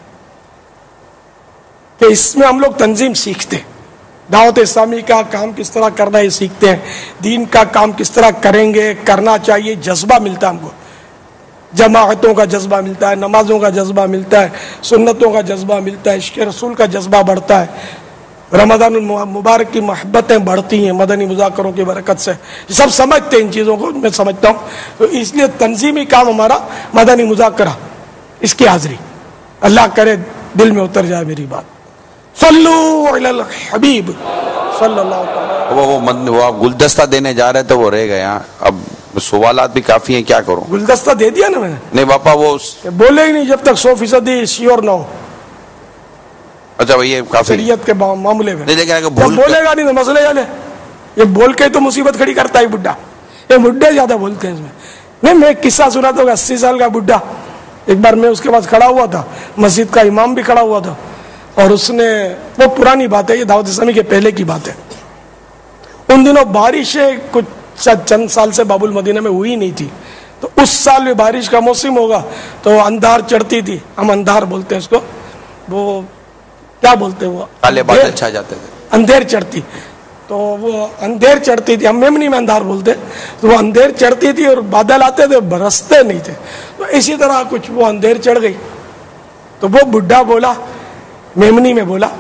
کہ اس میں ہم لوگ تنظیم سیکھتے ہیں، دعوت اسلامی کا کام کس طرح کرنا ہے سیکھتے ہیں، دین کا کام کس طرح کریں گے، کرنا چاہیے. جذبہ ملتا ہے ہم کو، جماعتوں کا جذبہ ملتا ہے، نمازوں کا جذبہ ملتا ہے، سنتوں کا جذبہ ملتا ہے، عشق رسول کا جذبہ بڑھتا ہے. رمضان المبارک کی محبتیں بڑھتی ہیں مدنی مذاکروں کی برکت سے. سب سمجھتے ہیں ان چیزوں کو، میں سمجھتا ہوں. تو اس لیے تنظیمی کام ہمارا مدنی مذاکرہ، اس کی حاضری اللہ کرے دل میں اتر جائے میری بات. صلو علی الحبیب صلی اللہ علیہ. وہ آپ گلدستہ دینے جا رہے تھے، وہ رہ گئے. اب سوالات بھی کافی ہیں، کیا کروں؟ گلدستہ دے دیا نا میں نے. نہیں باپا، وہ بولے ہی نہیں جب تک 100% شیور نہ ہو. اچھا یہ کافی شریعت کے معاملے میں بولے گا نہیں تو مسئلے والے. یہ بول کے تو مصیبت کھڑی کرتا ہے بڈھا. یہ بڈھے زیادہ بولتے ہیں اس میں. نہیں، میں ایک قصہ سنا تھا، 80 سال کا بڈھا. ایک بار میں اس کے پاس کھڑا ہوا تھا، مسجد کا امام بھی کھڑا ہوا تھا، اور اس نے، وہ پرانی بات ہے، یہ دعوت اسلامی کے پہلے کی بات ہے. ان دنوں بارشیں کچھ چند سال سے باب المدینہ میں ہوئی نہیں تھی. تو اس سال بھی بارش کا موسم ہوگا تو اندھار چڑھتی تھی. ہم اندھار بولتے ہیں اس کو، وہ کیا بولتے ہیں، وہ کالے بادل چھا جاتے تھے، اندھیر چڑھتی. تو وہ اندھیر چڑھتی تھی، ہم میمنی میں اندھار بولتے. تو وہ اندھیر چڑھتی تھی اور بادل آتے تھے، برستے نہیں تھے. تو اسی طرح کچھ وہ اندھیر چڑھ گئی. تو وہ بڈھا بولا، میمنی میں بولا،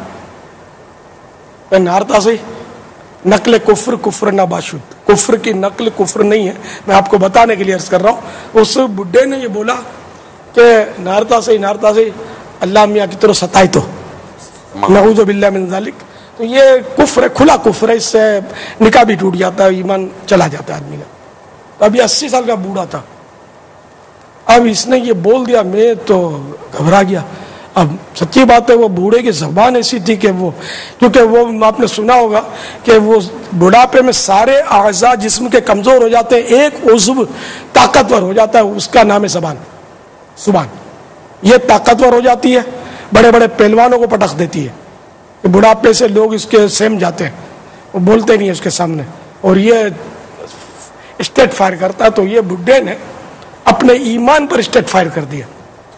نارتا سے نقل کفر کفر نہ باشد. کفر کی نقل کفر نہیں ہے، میں آپ کو بتانے کے لیے عرض کر رہا ہوں. اس بڈھے نے یہ بولا کہ نارتا سے اللہ میاں کی طرف ستائی تو نعوذ باللہ من ذالک. تو یہ کفر ہے، کھلا کفر ہے، اس سے نکاح بھی ٹوٹ جاتا ہے، ایمان چلا جاتا ہے آدمی کا. اب یہ 80 سال کا بوڑھا تھا. اب اس نے یہ بول دیا، میں تو گھبرا گیا. اب سچی بات ہے، وہ بوڑھے کی زبان ایسی تھی کہ وہ، کیونکہ وہ آپ نے سنا ہوگا کہ وہ بڑھاپے میں سارے اعضاء جسم کے کمزور ہو جاتے ہیں، ایک عضو طاقتور ہو جاتا ہے، اس کا نام ہے زبان. زبان یہ طاقتور ہو جاتی ہے، بڑے بڑے پہلوانوں کو پٹخ دیتی ہے. بڑھاپے سے لوگ اس کے سہم جاتے ہیں، وہ بولتے نہیں اس کے سامنے، اور یہ اسٹیٹ فائر کرتا ہے. تو یہ بڈھے نے اپنے ایمان پر اسٹیٹ فائر کر دیا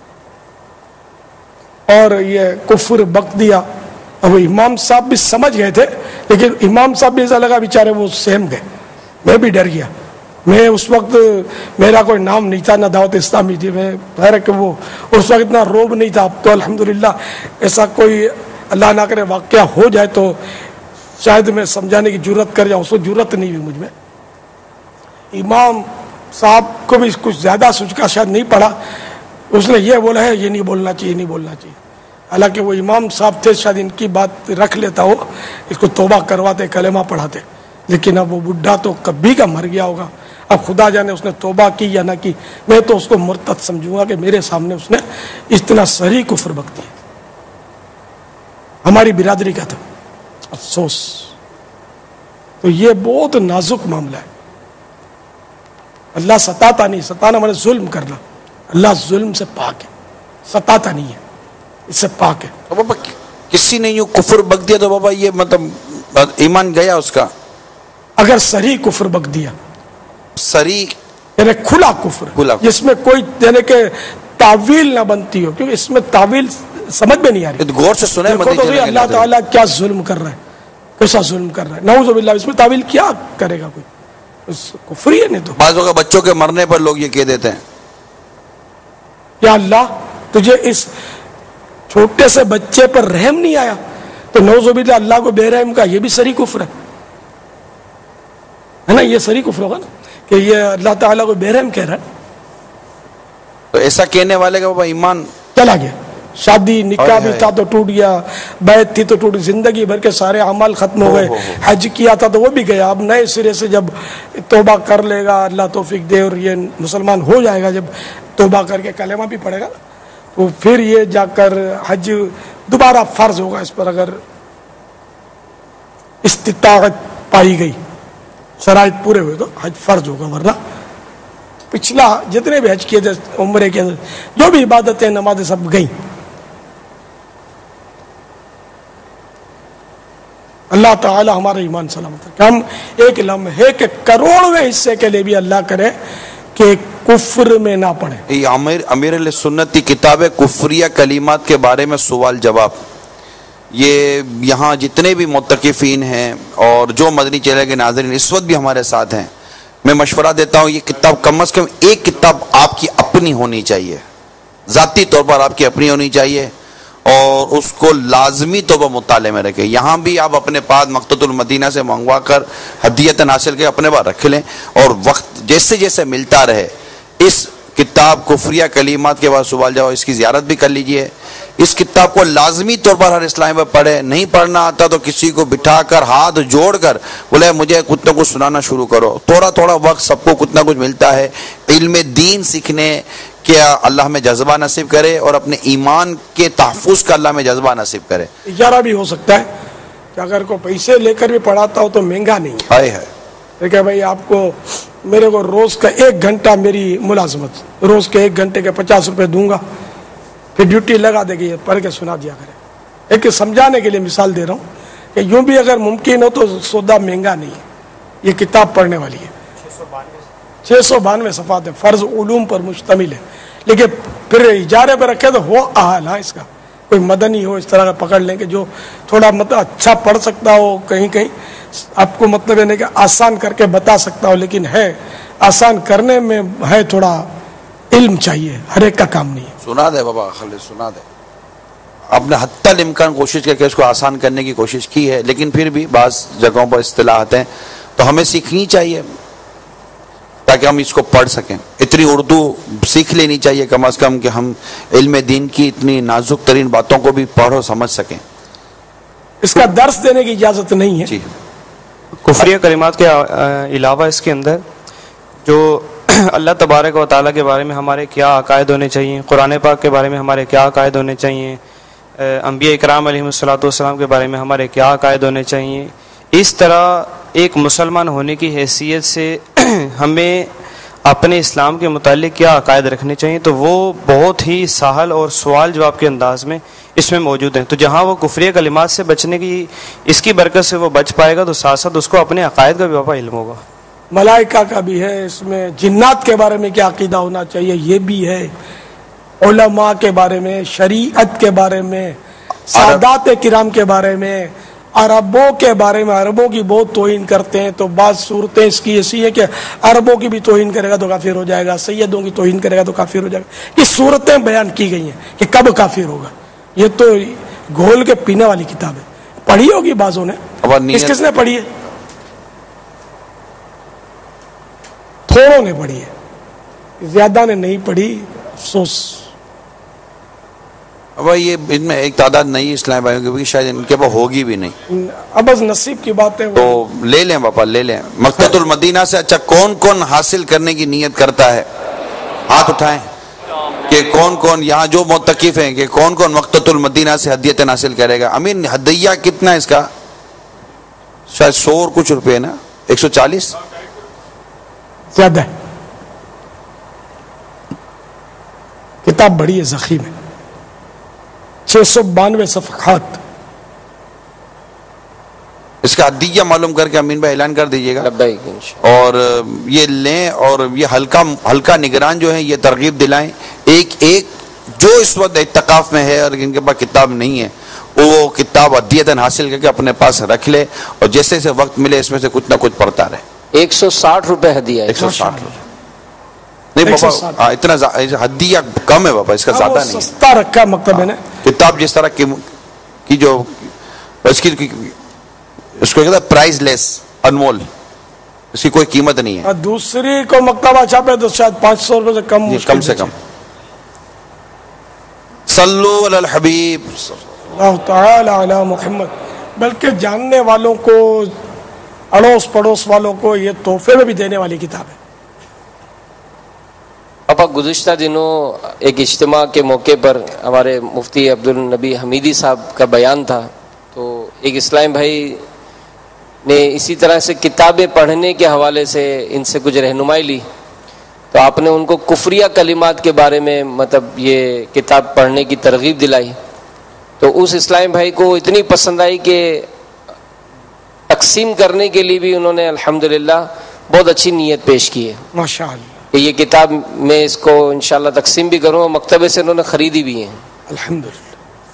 اور یہ کفر بک دیا. اب امام صاحب بھی سمجھ گئے تھے، لیکن امام صاحب بھی ایسا لگا بیچارے وہ سہم گئے. میں بھی ڈر گیا. میں اس وقت، میرا کوئی نام نہیں تھا، نہ دعوت اسلامی تھی. میں ظاہر ہے کہ وہ اس وقت اتنا روب نہیں تھا. اب تو الحمدللہ ایسا کوئی اللہ نہ کرے واقعہ ہو جائے تو شاید میں سمجھانے کی جرت کر جاؤں، اس کو جرت نہیں ہوئی مجھ میں. امام صاحب کو بھی کچھ زیادہ سوچ کا شاید نہیں پڑا. اس نے یہ بولا ہے، یہ نہیں بولنا چاہیے، نہیں بولنا چاہیے. حالانکہ وہ امام صاحب تھے، شاید ان کی بات رکھ لیتا ہو، اس کو توبہ کرواتے، کلمہ پڑھاتے. لیکن اب وہ بڈھا تو کبھی کا مر گیا ہوگا. اب خدا جانے اس نے توبہ کی یا نہ کی. میں تو اس کو مرتد سمجھوں گا کہ میرے سامنے اس نے اتنا صریح کفر بک دیا. ہماری برادری کا تھا. افسوس تو یہ بہت نازک معاملہ ہے. اللہ ستاتا نہیں, ستانا مانے ظلم کرنا. اللہ ظلم سے پاک ہے, ستاتا نہیں ہے, اس سے پاک ہے. بابا کسی نے یوں کفر بک دیا تو بابا یہ مطلب ایمان گیا اس کا؟ اگر صریح کفر بک دیا, صریح یعنی کھلا کفر, جس میں کوئی یعنی کہ تعویل نہ بنتی ہو, کیونکہ اس میں تعویل سمجھ میں نہیں آ رہی. غور سے سنیں دیکھو تو اللہ تعالیٰ کیا ظلم کر رہا ہے, کیسا ظلم کر رہا ہے. نعوذ باللہ, اس میں تعویل کیا کرے گا کوئی, کفر ہی ہے. نہیں تو بعض اوقات بچوں کے مرنے پر لوگ یہ کہہ دیتے ہیں یا اللہ تجھے اس چھوٹے سے بچے پر رحم نہیں آیا, تو نعوذ باللہ اللہ کو بے رحم کا, یہ بھی صریح کفر ہے نا. یہ صریح کفر ہوگا نا کہ یہ اللہ تعالیٰ کو بے رحم کہہ رہا ہے. تو ایسا کہنے والے کا بابا ایمان چلا گیا. شادی نکاح بھی تھا تو ٹوٹ گیا, بیعت تھی تو ٹوٹ, زندگی بھر کے سارے اعمال ختم ہو گئے. حج کیا تھا تو وہ بھی گیا. اب نئے سرے سے جب توبہ کر لے گا, اللہ توفیق دے, اور یہ مسلمان ہو جائے گا, جب توبہ کر کے کلمہ بھی پڑھے گا تو پھر یہ جا کر حج دوبارہ فرض ہوگا اس پر, اگر استطاعت پائی گئی, شرائط پورے ہوئے تو حج فرض ہوگا. ورنہ پچھلا جتنے بھی حج کیے تھے عمرے کے اندر جو بھی عبادتیں نمازیں سب گئیں. اللہ تعالی ہمارا ایمان سلامت ہے کہ ہم ایک لمحے کے کروڑویں حصے کے لیے بھی اللہ کرے کہ کفر میں نہ پڑے. امیر علیہ سنت کی کتاب کفریہ کلمات کے بارے میں سوال جواب, یہ یہاں جتنے بھی متقفین ہیں اور جو مدنی چینل کے ناظرین اس وقت بھی ہمارے ساتھ ہیں, میں مشورہ دیتا ہوں یہ کتاب کم از کم ایک کتاب آپ کی اپنی ہونی چاہیے, ذاتی طور پر آپ کی اپنی ہونی چاہیے, اور اس کو لازمی طور پر مطالعے میں رکھیں. یہاں بھی آپ اپنے پاس مقتۃ المدینہ سے منگوا کر ہدیت حاصل کے اپنے پاس رکھ لیں, اور وقت جیسے جیسے ملتا رہے اس کتاب کفریہ کلمات کے بعد سوال جواب اس کی زیارت بھی کر لیجئے. اس کتاب کو لازمی طور پر ہر اسلام میں پڑھے. نہیں پڑھنا آتا تو کسی کو بٹھا کر ہاتھ جوڑ کر بولے مجھے کچھ نہ کچھ سنانا شروع کرو. تھوڑا تھوڑا وقت سب کو کچھ نہ کچھ ملتا ہے علم دین سیکھنے کیا, اللہ میں جذبہ نصیب کرے, اور اپنے ایمان کے تحفظ کا اللہ میں جذبہ نصیب کرے. اجارہ بھی ہو سکتا ہے کہ اگر کوئی پیسے لے کر بھی پڑھاتا ہو تو مہنگا نہیں ہے. ہائے ہائے, دیکھیں بھائی آپ کو میرے کو روز کا 1 گھنٹہ میری ملازمت, روز کے 1 گھنٹے کے 50 روپے دوں گا, پھر ڈیوٹی لگا دے گی, پڑھ کے سنا دیا کرے. ایک سمجھانے کے لیے مثال دے رہا ہوں کہ یوں بھی اگر ممکن ہو تو سودا مہنگا نہیں ہے. یہ کتاب پڑھنے والی ہے, 692 صفحات ہے, فرض علوم پر مشتمل ہے. لیکن پھر اجارے پہ رکھے تو ہو اہل ہے اس کا, کوئی مدنی ہو اس طرح کا پکڑ لیں کہ جو تھوڑا مطلب اچھا پڑھ سکتا ہو, کہیں کہیں آپ کو مطلب ہے کہ آسان کر کے بتا سکتا ہو, لیکن ہے آسان کرنے میں ہے تھوڑا علم چاہیے, ہر ایک کا کام نہیں ہے. سنا دے بابا خالد, سنا دے. آپ نے حتی الامکان کوشش کر کے اس کو آسان کرنے کی کوشش کی ہے, لیکن پھر بھی بعض جگہوں پر اصطلاحات ہیں تو ہمیں سیکھنی چاہیے تاکہ ہم اس کو پڑھ سکیں. اتنی اردو سیکھ لینی چاہیے کم از کم کہ ہم علم دین کی اتنی نازک ترین باتوں کو بھی پڑھ اور سمجھ سکیں. اس کا درس دینے کی اجازت نہیں ہے. جی, کفریہ کلمات کے علاوہ اس کے اندر جو اللہ تبارک و تعالیٰ کے بارے میں ہمارے کیا عقائد ہونے چاہیے, قرآن پاک کے بارے میں ہمارے کیا عقائد ہونے چاہیے, انبیاء اکرام علیہم الصلوۃ والسلام کے بارے میں ہمارے کیا عقائد ہونے چاہیے, اس طرح ایک مسلمان ہونے کی حیثیت سے ہمیں اپنے اسلام کے متعلق کیا عقائد رکھنے چاہیے, تو وہ بہت ہی سہل اور سوال جواب کے انداز میں اس میں موجود ہیں. تو جہاں وہ کفریہ کلمات سے بچنے کی اس کی برکت سے وہ بچ پائے گا, تو ساتھ ساتھ اس کو اپنے عقائد کا بھی بابا علم ہوگا. ملائکہ کا بھی ہے, اس میں جنات کے بارے میں کیا عقیدہ ہونا چاہیے یہ بھی ہے, علماء کے بارے میں, شریعت کے بارے میں, سادات کرام کے بارے میں, عربوں کے بارے میں. عربوں کی بہت توہین کرتے ہیں, تو بعض صورتیں اس کی ایسی ہیں کہ عربوں کی بھی توہین کرے گا تو کافر ہو جائے گا, سیدوں کی توہین کرے گا تو کافر ہو جائے گا. یہ صورتیں بیان کی گئی ہیں کہ کب کافر ہوگا. یہ تو گھول کے پینے والی کتاب ہے, پڑھی ہوگی بعضوں نے. کس نے پڑھی ہے؟ تھوڑوں نے پڑھی ہے, زیادہ نے نہیں پڑھی, افسوس. اب یہ ان میں ایک تعداد نہیں اسلام بھائیوں کی, شاید ان کے پاس ہوگی بھی نہیں. اب بس نصیب کی بات ہے, تو لے لیں باپا, لے لیں. مقتۃ المدینہ سے اچھا کون کون حاصل کرنے کی نیت کرتا ہے, ہاتھ اٹھائیں کہ کون کون یہاں جو معتکف ہیں کہ کون کون مقتۃ المدینہ سے ہدیت حاصل کرے گا. امین ہدیہ کتنا ہے اس کا؟ شاید 100 اور کچھ روپے نا, 140 زیادہ ہے. کتاب بڑی ہے, ضخیم ہے, 692 صفحات. اس کا عدیہ معلوم کر کے امین بھائی اعلان کر دیجیے گا, اور یہ لیں, اور یہ ہلکا نگران جو ہیں یہ ترغیب دلائیں ایک جو اس وقت اعتکاف میں ہے اور جن کے پاس کتاب نہیں ہے وہ کتاب عدیتاً حاصل کر کے اپنے پاس رکھ لے, اور جیسے جیسے وقت ملے اس میں سے کچھ نہ کچھ پڑھتا رہے. 160 روپے ہدیہ. 160 نہیں بابا, اتنا ہدیہ کم ہے بابا, اس کا زیادہ نہیں, سستا رکھا مکتبہ نے. کتاب جس طرح کی جو اس کو کہتا ہے پرائز لیس, انمول, اس کی کوئی قیمت نہیں ہے. دوسری کو مکتبہ چھاپے تو شاید 500 روپے سے کم سے کم. صلو علی الحبیب اللہ تعالی علی محمد. بلکہ جاننے والوں کو, اڑوس پڑوس والوں کو یہ تحفے میں بھی دینے والی کتاب ہے. پاپا گزشتہ دنوں ایک اجتماع کے موقع پر ہمارے مفتی عبدالنبی حمیدی صاحب کا بیان تھا, تو ایک اسلام بھائی نے اسی طرح سے کتابیں پڑھنے کے حوالے سے ان سے کچھ رہنمائی لی, تو آپ نے ان کو کفریہ کلمات کے بارے میں مطلب یہ کتاب پڑھنے کی ترغیب دلائی. تو اس اسلام بھائی کو اتنی پسند آئی کہ تقسیم کرنے کے لیے بھی انہوں نے الحمدللہ بہت اچھی نیت پیش کی ہے ماشاءاللہ, کہ یہ کتاب میں اس کو انشاءاللہ تقسیم بھی کروں, اور مکتبے سے انہوں نے خریدی بھی ہیں الحمدللہ.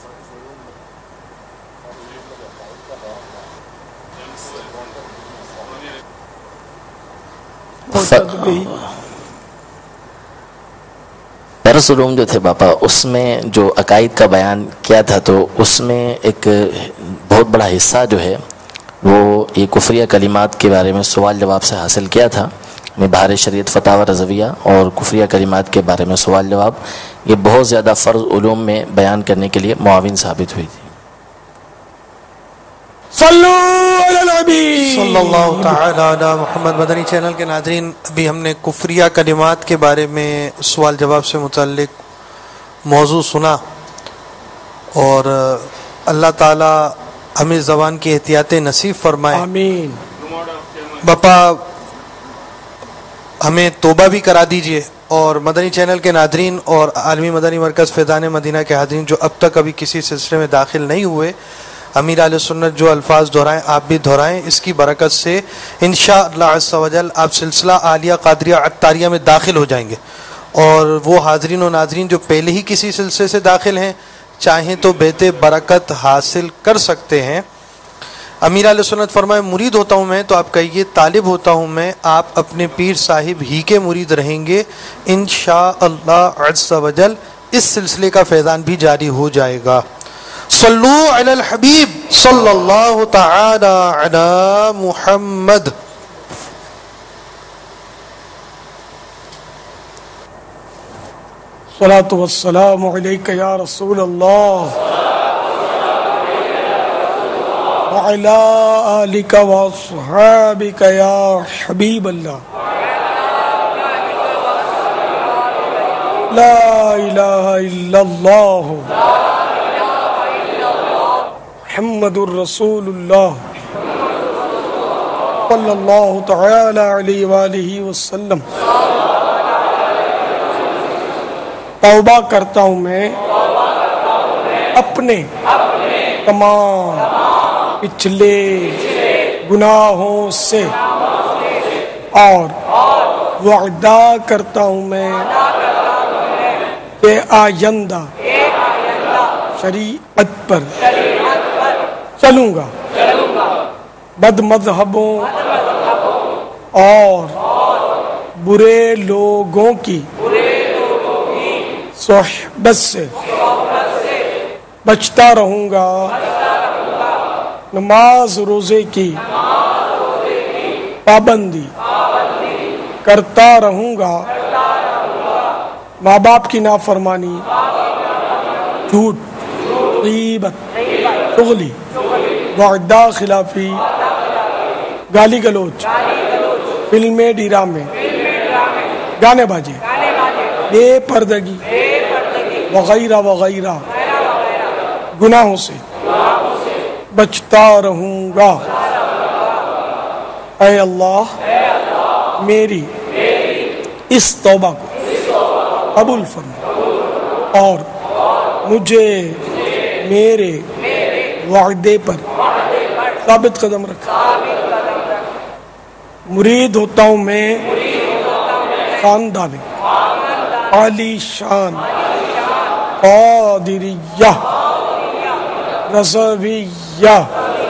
درس علوم جو تھے باپا, اس میں جو عقائد کا بیان کیا تھا, تو اس میں ایک بہت بڑا حصہ جو ہے وہ یہ کفریہ کلمات کے بارے میں سوال جواب سے حاصل کیا تھا. بہار شریعت فتاوی رضویہ اور کفریہ کلمات کے بارے میں سوال جواب, یہ بہت زیادہ فرض علوم میں بیان کرنے کے لیے معاون ثابت ہوئی تھی. صلو علی النبی صلی اللہ تعالی علی محمد. مدنی چینل کے ناظرین, ابھی ہم نے کفریہ کلمات کے بارے میں سوال جواب سے متعلق موضوع سنا, اور اللہ تعالی ہمیں زبان کی احتیاط نصیب فرمائے, آمین. باپا ہمیں توبہ بھی کرا دیجئے, اور مدنی چینل کے ناظرین اور عالمی مدنی مرکز فیضان مدینہ کے حاضرین جو اب تک ابھی کسی سلسلے میں داخل نہیں ہوئے, امیر اہل سنت جو الفاظ دہرائیں آپ بھی دہرائیں, اس کی برکت سے انشاءاللہ عز و جل آپ سلسلہ عالیہ قادریہ عطاریہ میں داخل ہو جائیں گے. اور وہ حاضرین و ناظرین جو پہلے ہی کسی سلسلے سے داخل ہیں چاہیں تو بیت برکت حاصل کر سکتے ہیں. امیر اہل سنت فرمائے مرید ہوتا ہوں میں, تو آپ کہیے طالب ہوتا ہوں میں, آپ اپنے پیر صاحب ہی کے مرید رہیں گے, انشاءاللہ عز و جل اس سلسلے کا فیضان بھی جاری ہو جائے گا. صلو علی الحبیب صلی اللہ تعالی علی محمد. الصلاۃ والسلام علیک یا رسول اللہ وعلی آلک واصحابک یا حبیب اللہ. لا الہ الا اللہ محمد الرسول اللہ صلی اللہ تعالی علیہ وآلہ وسلم. توبہ کرتا ہوں میں اپنے تمام پچھلے گناہوں سے, اور وعدہ کرتا ہوں میں کہ آئندہ شریعت پر چلوں گا, بد مذہبوں اور برے لوگوں کی صحبت سے بچتا رہوں گا, نماز روزے کی پابندی کرتا رہوں گا, ماں باپ کی نافرمانی, جھوٹ, غیبت, چغلی, وعدہ خلافی, گالی گلوچ, فلمیں ڈرامے, گانے باجے, بے پردگی وغیرہ وغیرہ گناہوں سے بچتا رہوں گا. اے اللہ میری اس توبہ کو قبول فرما اور مجھے میرے وعدے پر ثابت قدم رکھا. مرید ہوتا ہوں میں خاندان عالی شان قادریہ رضویہ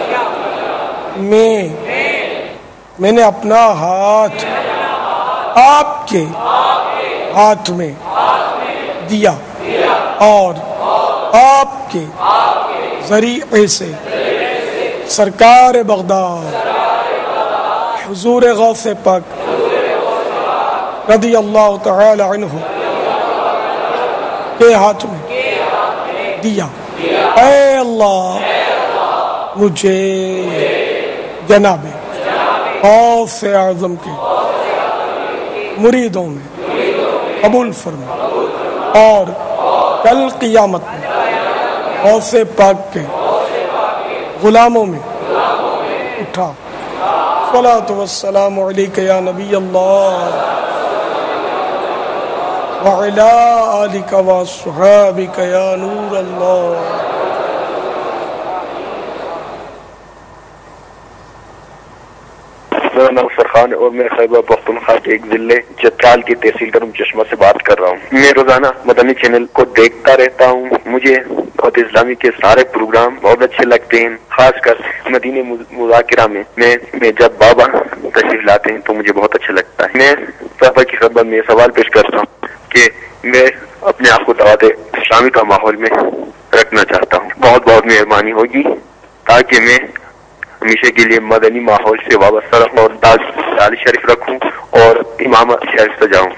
میں نے اپنا ہاتھ آپ کے ہاتھ میں دیا اور آپ کے ذریعے سے سرکار بغداد حضور غوث پاک رضی اللہ تعالی عنہ کے ہاتھ میں دیا. اے اللہ مجھے جناب غوث اعظم کے مریدوں میں قبول فرما اور کل قیامت میں غوث پاک کے غلاموں میں اٹھا. صلاۃ والسلام علیک یا نبی اللہ وعلی آلک واصحابک یا نور اللہ. میرا نام فرخان ہے اور میں خیبر پختونخوا کے ایک ضلع چترال کی تحصیل کرم چشمہ سے بات کر رہا ہوں. میں روزانہ مدنی چینل کو دیکھتا رہتا ہوں. مجھے بہت اسلامی کے سارے پروگرام بہت اچھے لگتے ہیں. خاص کر مدینہ مذاکرہ میں جب بابا تشریف لاتے ہیں تو مجھے بہت اچھا لگتا ہے. میں بابا کی خدمت میں سوال پیش کرتا ہوں کہ میں اپنے آپ کو دعوت اسلامی کا ماحول میں رکھنا چاہتا ہوں. بہت بہت مہربانی ہوگی تاکہ میں ہمیشہ کے لیے مدنی ماحول سے وابستہ رہوں اور دال شریف رکھوں اور امام شریف سجاؤں.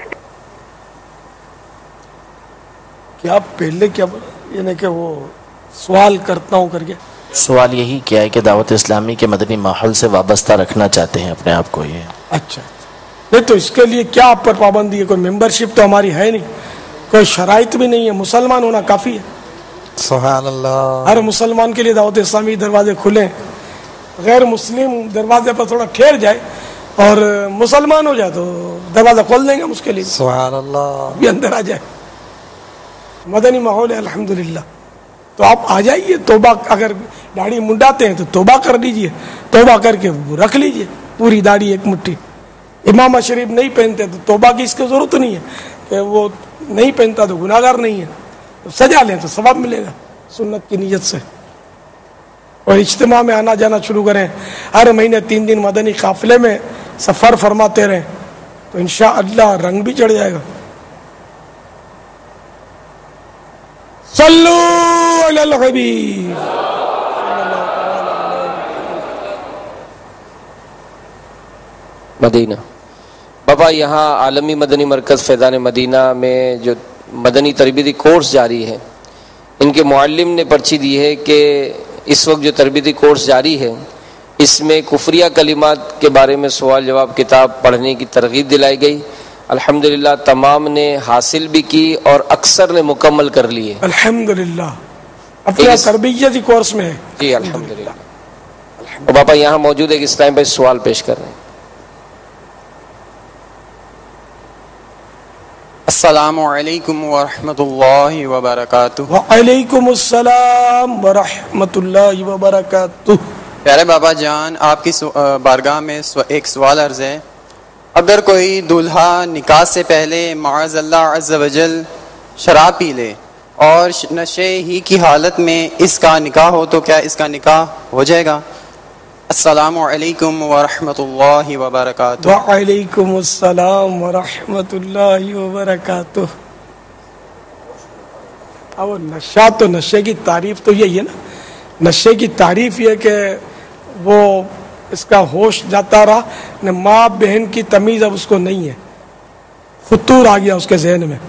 کیا پہلے کیا یعنی کہ وہ سوال کرتا ہوں کر کے سوال یہی کیا ہے کہ دعوت اسلامی کے مدنی ماحول سے وابستہ رکھنا چاہتے ہیں اپنے آپ کو. یہ اچھا نہیں تو اس کے لیے کیا آپ پر پابندی ہے؟ کوئی ممبر شپ تو ہماری ہے نہیں, کوئی شرائط بھی نہیں ہے. مسلمان ہونا کافی ہے. سبحان اللہ. ہر مسلمان کے لیے دعوت اسلامی دروازے کھلے. غیر مسلم دروازے پر تھوڑا ٹھہر جائے اور مسلمان ہو جائے تو دروازہ کھول دیں گے ہم اس کے لیے. سبحان اللہ. بھی اندر آ جائے. مدنی ماحول ہے الحمدللہ. تو آپ آ جائیے. توبہ اگر داڑھی منڈاتے ہیں تو توبہ کر لیجئے. توبہ کر کے رکھ لیجئے پوری داڑھی ایک مٹھی. امام شریف نہیں پہنتے تو توبہ کی اس کی ضرورت نہیں ہے کہ وہ نہیں پہنتا تو گناہ گار نہیں ہے. سجا لیں تو ثواب ملے گا سنت کی نیت سے. اور اجتماع میں آنا جانا شروع کریں. ہر مہینے 3 دن مدنی قافلے میں سفر فرماتے رہیں تو انشاءاللہ رنگ بھی چڑھ جائے گا. صلو علی الحبیب. مدینہ. بابا یہاں عالمی مدنی مرکز فیضان مدینہ میں جو مدنی تربیتی کورس جاری ہے, ان کے معلم نے پرچی دی ہے کہ اس وقت جو تربیتی کورس جاری ہے اس میں کفریہ کلمات کے بارے میں سوال جواب کتاب پڑھنے کی ترغیب دلائی گئی. الحمدللہ تمام نے حاصل بھی کی اور اکثر نے مکمل کر لیے الحمدللہ. اپنا تربیتی کورس میں ہے جی الحمدللہ. اور بابا یہاں موجود ایک اسلام بھائی سوال پیش کر رہے ہیں. السلام علیکم ورحمۃ اللہ وبرکاتہ. وعلیکم السلام ورحمۃ اللہ وبرکاتہ. پیارے بابا جان, آپ کی بارگاہ میں ایک سوال عرض ہے. اگر کوئی دولہا نکاح سے پہلے معاذ اللہ عز وجل شراب پی لے اور نشے ہی کی حالت میں اس کا نکاح ہو تو کیا اس کا نکاح ہو جائے گا؟ السلام علیکم ورحمۃ اللہ وبرکاتہ. وعلیکم السلام ورحمۃ اللہ وبرکاتہ. اب نشہ تو نشے کی تعریف تو یہی ہے نا. نشے کی تعریف یہ کہ وہ اس کا ہوش جاتا رہا, نہ ماں بہن کی تمیز اب اس کو نہیں ہے, فطور آ گیا اس کے ذہن میں.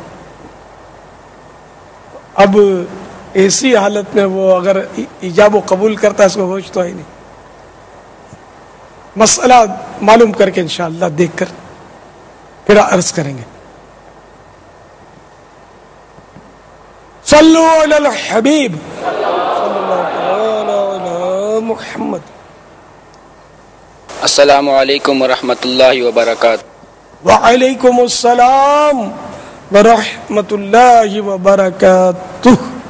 اب ایسی حالت میں وہ اگر ایجاب و قبول کرتا ہے اس کو ہوش تو ہے نہیں. مسئلہ معلوم کر کے انشاءاللہ دیکھ کر پھر عرض کریں گے. صلو علی الحبیب صلی اللہ علی محمد. السلام علیکم ورحمۃ اللہ وبرکاتہ. وعلیکم السلام ورحمۃ اللہ وبرکاتہ.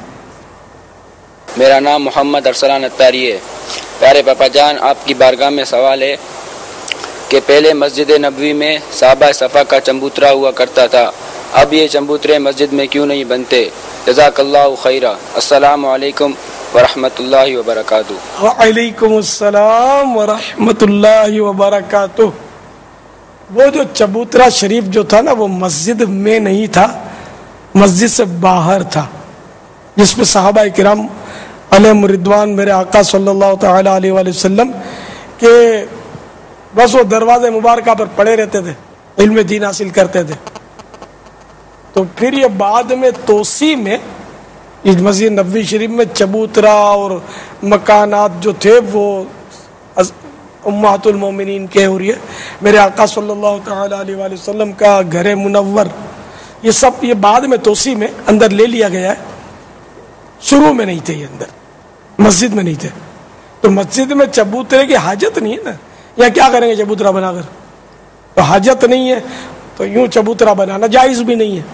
میرا نام محمد ارسلان اتاری ہے. پیارے پاپا جان، آپ کی بارگاہ میں سوال ہے کہ پہلے مسجد نبوی میں صحابہ صفا کا چمبوترا ہوا کرتا تھا، اب یہ چمبوترے مسجد میں کیوں نہیں بنتے؟ جزاک اللہ خیرہ. السلام علیکم ورحمۃ اللہ وبرکاتہ. وعلیکم السلام ورحمۃ اللہ وبرکاتہ. وہ جو چبوترا شریف جو تھا نا، وہ مسجد میں نہیں تھا، مسجد سے باہر تھا، جس میں صحابہ کرام علیہم رضوان میرے آقا صلی اللہ تعالی علیہ وآلہ وسلم کہ بس وہ دروازے مبارکہ پر پڑے رہتے تھے، علم دین حاصل کرتے تھے. تو پھر یہ بعد میں توسیع میں اس مسجد نبوی شریف میں چبوترا اور مکانات جو تھے وہ امہات المومنین کے، اور یہ میرے آقا صلی اللہ تعالی علیہ وآلہ وسلم کا گھر منور، یہ سب یہ بعد میں توسیع میں اندر لے لیا گیا ہے. شروع میں نہیں تھے، یہ اندر مسجد میں نہیں تھے. تو مسجد میں چبوترے کی حاجت نہیں ہے نا، یا کیا کریں گے چبوترا بنا کر؟ تو حاجت نہیں ہے، تو یوں چبوترا بنانا جائز بھی نہیں ہے.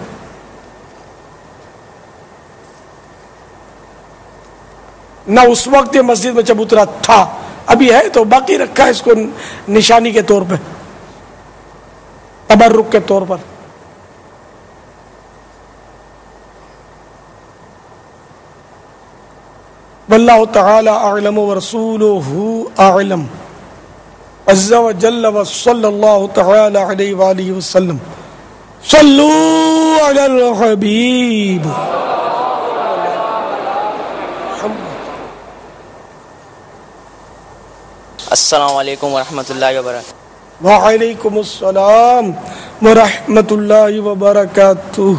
نہ اس وقت یہ مسجد میں چبوترا تھا، ابھی ہے تو باقی رکھا ہے اس کو نشانی کے طور پہ، تبرک کے طور پر. واللہ تعالی اعلم ورسولہ اعلم عز وجل وصلی اللہ تعالی علیہ وآلہ وسلم. صلو علی الحبیب. السلام علیکم ورحمۃ اللہ وبرکاتہ. وعلیکم السلام ورحمۃ اللہ وبرکاتہ.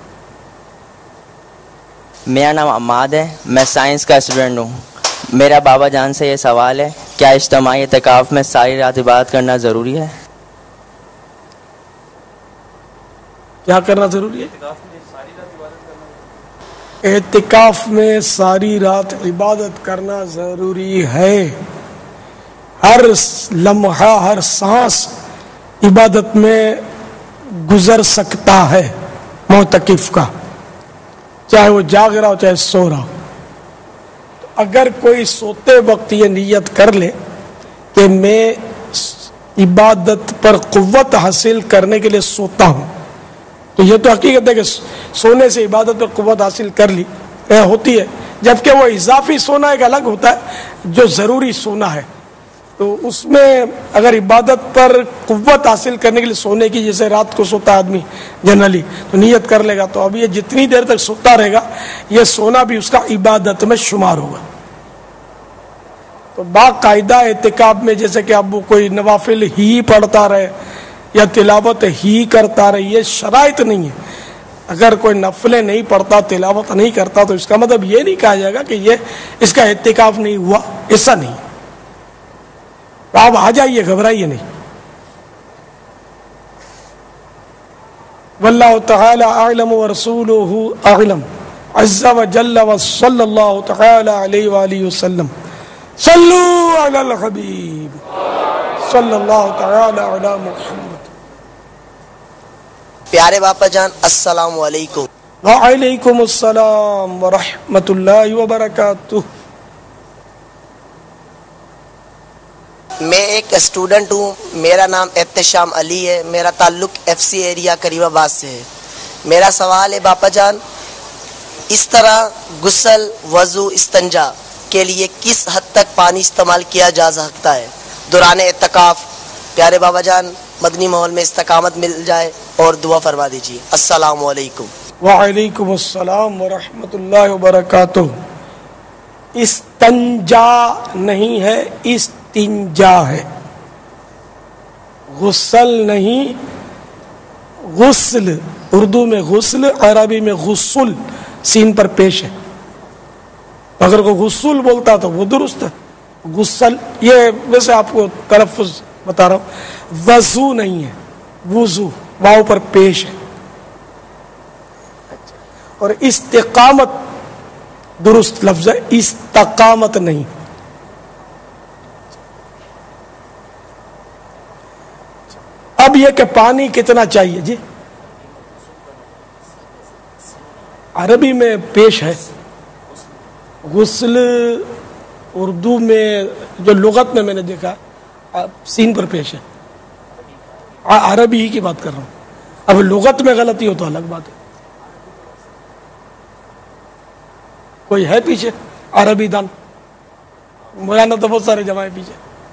میرا نام عماد ہے، میں سائنس کا اسٹوڈنٹ ہوں. میرا بابا جان سے یہ سوال ہے، کیا اجتماعی اعتکاف میں ساری رات عبادت کرنا ضروری ہے؟ کیا کرنا ضروری ہے؟ اعتکاف میں ساری رات عبادت کرنا ضروری ہے. ہر لمحہ، ہر سانس عبادت میں گزر سکتا ہے معتکف کا، چاہے وہ جاگ رہا ہو چاہے سو رہا ہو. اگر کوئی سوتے وقت یہ نیت کر لے کہ میں عبادت پر قوت حاصل کرنے کے لیے سوتا ہوں، تو یہ تو حقیقت ہے کہ سونے سے عبادت پر قوت حاصل کر لی ہوتی ہے. جبکہ وہ اضافی سونا ایک الگ ہوتا ہے جو ضروری سونا ہے. تو اس میں اگر عبادت پر قوت حاصل کرنے کے لیے سونے کی، جیسے رات کو سوتا ہے آدمی جنرلی، تو نیت کر لے گا تو اب یہ جتنی دیر تک سوتا رہے گا یہ سونا بھی اس کا عبادت میں شمار ہوگا. تو باقاعدہ اعتکاف میں جیسے کہ اب وہ کوئی نوافل ہی پڑھتا رہے یا تلاوت ہی کرتا رہے، یہ شرائط نہیں ہے. اگر کوئی نفلیں نہیں پڑھتا، تلاوت نہیں کرتا، تو اس کا مطلب یہ نہیں کہا جائے گا کہ یہ اس کا اعتکاف نہیں ہوا، ایسا نہیں. آپ آ جائیے، گھبرائیے نہیں. واللہ تعالی اعلم ورسولہ اعلم عز وجل وصلی اللہ تعالی علیہ وآلہ وسلم. صلو علی الحبیب صلی اللہ تعالی علی محمد. پیارے باپا جان، السلام علیکم. وعلیکم السلام ورحمۃ اللہ وبرکاتہ. میں ایک اسٹوڈنٹ ہوں، میرا نام احتشام علی ہے، میرا تعلق ایف سی ایریا کریم آباد سے ہے. میرا سوال ہے باپا جان، اس طرح غسل، وضو، استنجا کے لیے کس حد تک پانی استعمال کیا جا سکتا ہے دوران اعتکاف؟ پیارے بابا جان، مدنی ماحول میں استقامت مل جائے اور دعا فرما دیجیے. السلام علیکم. وعلیکم السلام ورحمۃ اللہ وبرکاتہ. استنجا نہیں ہے، استنجا ہے. غسل نہیں، غسل. اردو میں غسل، عربی میں غسل، سین پر پیش ہے. اگر کوئی غسل بولتا تو وہ درست ہے. غسل یہ ویسے آپ کو تلفظ بتا رہا ہوں، وضو نہیں ہے، وضو واو پر پیش ہے. اور استقامت درست لفظ ہے، استقامت نہیں. یہ کہ پانی کتنا چاہیے جی؟ عربی میں پیش ہے غسل، اردو میں جو لغت میں نے دیکھا سین پر پیش ہے. عربی ہی کی بات کر رہا ہوں. اب لغت میں غلطی ہو تو الگ بات ہے. کوئی ہے پیچھے عربی دان؟ مولانا تو بہت سارے جمع پیچھے.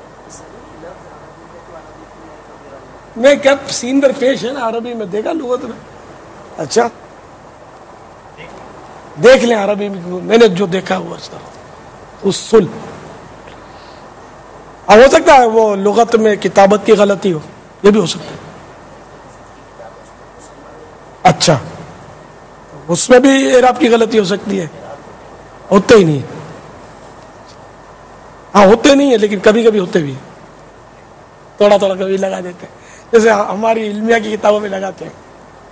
میں کیا سین پر پیش ہے نا عربی میں دیکھا لغت میں. اچھا دیکھ لیں عربی میں نے جو دیکھا ہوا اس طرح اصول. اب ہو سکتا ہے وہ لغت میں کتابت کی غلطی ہو، یہ بھی ہو سکتا ہے. اچھا اس میں بھی اعراب کی غلطی ہو سکتی ہے. ہوتے ہی نہیں ہے. ہاں ہوتے نہیں ہے لیکن کبھی کبھی ہوتے بھی ہیں. تھوڑا تھوڑا کبھی لگا دیتے ہیں جیسے ہماری علمیہ کی کتابوں میں لگاتے ہیں.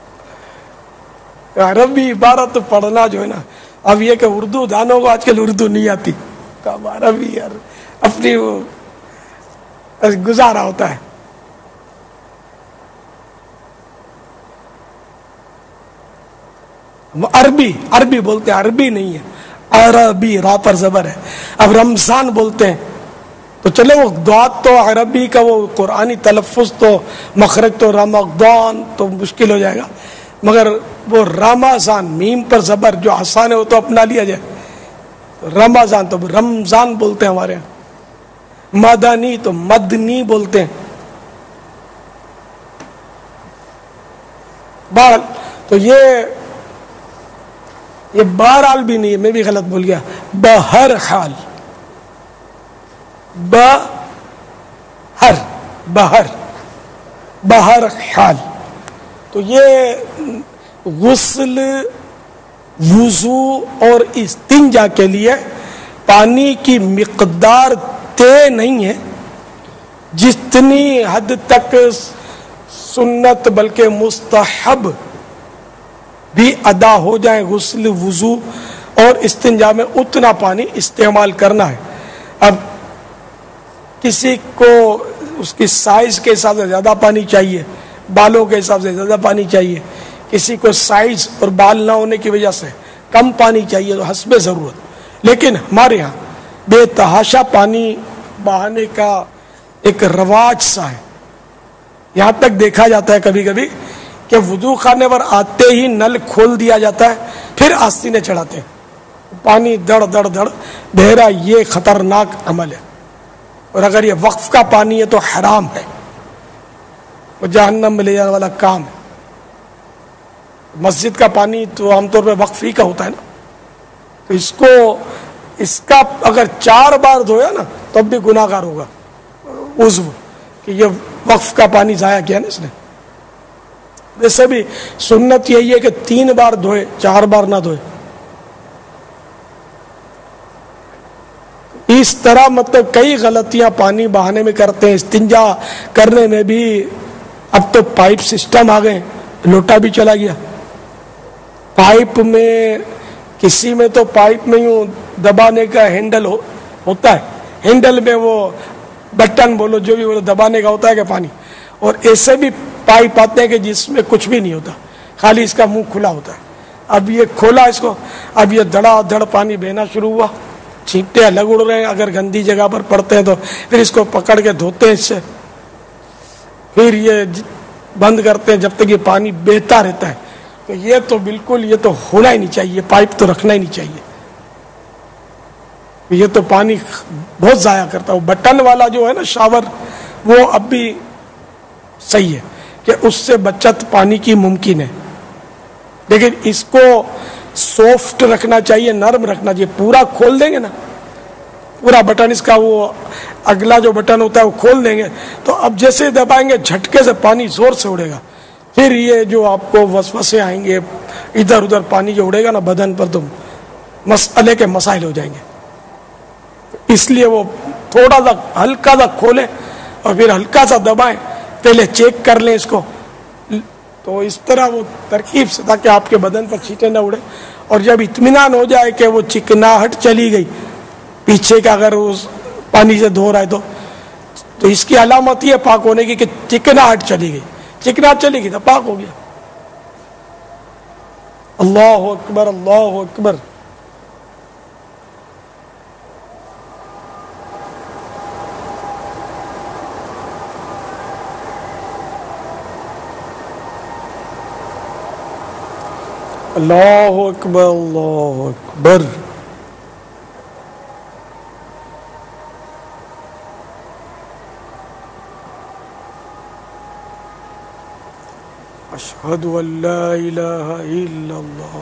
عربی عبارت پڑھنا جو ہے نا، اب یہ کہ اردو دانوں کو آج کل اردو نہیں آتی تو اب عربی یار اپنی وہ گزارا ہوتا ہے. عربی بولتے ہیں، عربی نہیں ہے عربی، را پر زبر ہے. اب رمضان بولتے ہیں تو چلے وہ دعات تو عربی کا وہ قرآنی تلفظ تو مخرج تو رمضان تو مشکل ہو جائے گا، مگر وہ رمضان میم پر زبر جو آسان ہے وہ تو اپنا لیا جائے. رمضان تو رمضان بولتے ہیں ہمارے یہاں. مدنی تو مدنی بولتے ہیں. بہرحال تو یہ بہرحال بھی نہیں ہے، میں بھی غلط بول گیا. بہرحال بہرحال تو یہ غسل، وضو اور استنجا کے لیے پانی کی مقدار طے نہیں ہے. جتنی حد تک سنت بلکہ مستحب بھی ادا ہو جائے غسل، وضو اور استنجا میں اتنا پانی استعمال کرنا ہے. اب کسی کو اس کی سائز کے حساب سے زیادہ پانی چاہیے، بالوں کے حساب سے زیادہ پانی چاہیے، کسی کو سائز اور بال نہ ہونے کی وجہ سے کم پانی چاہیے، تو حسب ضرورت. لیکن ہمارے ہاں بے تحاشا پانی بہانے کا ایک رواج سا ہے. یہاں تک دیکھا جاتا ہے کبھی کبھی کہ وضو خانے پر آتے ہی نل کھول دیا جاتا ہے، پھر آستینے چڑھاتے ہیں، پانی دڑ دڑ دڑ بہ رہا. یہ خطرناک عمل ہے، اور اگر یہ وقف کا پانی ہے تو حرام ہے، وہ جہنم میں لے جانے والا کام ہے. مسجد کا پانی تو عام طور پہ وقف ہی کا ہوتا ہے نا، تو اس کا اگر 4 بار دھویا نا تب بھی گناہ گار ہوگا عضو، کہ یہ وقف کا پانی ضائع کیا نا اس نے. ویسے بھی سنت یہی ہے کہ 3 بار دھوئے، 4 بار نہ دھوئے. اس طرح مطلب کئی غلطیاں پانی بہانے میں کرتے ہیں. استنجا کرنے میں بھی اب تو پائپ سسٹم آ گئے، لوٹا بھی چلا گیا. پائپ میں کسی میں تو پائپ میں یوں دبانے کا ہینڈل ہوتا ہے، ہینڈل میں وہ بٹن بولو جو بھی بولو دبانے کا ہوتا ہے کہ پانی. اور ایسے بھی پائپ آتے ہیں کہ جس میں کچھ بھی نہیں ہوتا، خالی اس کا منہ کھلا ہوتا ہے. اب یہ کھولا اس کو، اب یہ دھڑا دھڑ پانی بہنا شروع ہوا، چھینٹے الگ اڑ رہے ہیں. اگر گندی جگہ پر پڑتے ہیں تو پھر اس کو پکڑ کے دھوتے ہیں اس سے، پھر یہ بند کرتے ہیں جب تک یہ پانی بہتا رہتا ہے. تو یہ تو بالکل یہ تو ہونا ہی نہیں چاہیے، پائپ تو رکھنا ہی نہیں چاہیے. یہ تو پانی بہت ضائع کرتا ہے. وہ بٹن والا جو ہے نا شاور، وہ اب بھی صحیح ہے کہ اس سے بچت پانی کی ممکن ہے، لیکن اس کو سافٹ رکھنا چاہیے، نرم رکھنا چاہیے. پورا کھول دیں گے نا، پورا بٹن اس کا وہ اگلا جو بٹن ہوتا ہے وہ کھول دیں گے تو اب جیسے دبائیں گے جھٹکے سے پانی زور سے اڑے گا. پھر یہ جو آپ کو وسوسے آئیں گے، ادھر ادھر پانی جو اڑے گا نا بدن پر، تو مسئلے کے مسائل ہو جائیں گے. اس لیے وہ تھوڑا سا ہلکا سا کھولیں اور پھر ہلکا سا دبائیں، پہلے چیک کر لیں اس کو. تو اس طرح وہ ترکیب سے، تاکہ آپ کے بدن پر چھینٹے نہ اڑے. اور جب اطمینان ہو جائے کہ وہ چکناہٹ چلی گئی پیچھے کا، اگر اس پانی سے دھو رہا ہے تو اس کی علامت یہ پاک ہونے کی کہ چکناہٹ چلی گئی. चिकना चली गई था, पाक हो गया। अल्लाह अकबर, अल्लाह अकबर। अल्लाह अकबर, अल्लाह अकबर। अशहदु अल्ला इलाहा इल्लल्लाह।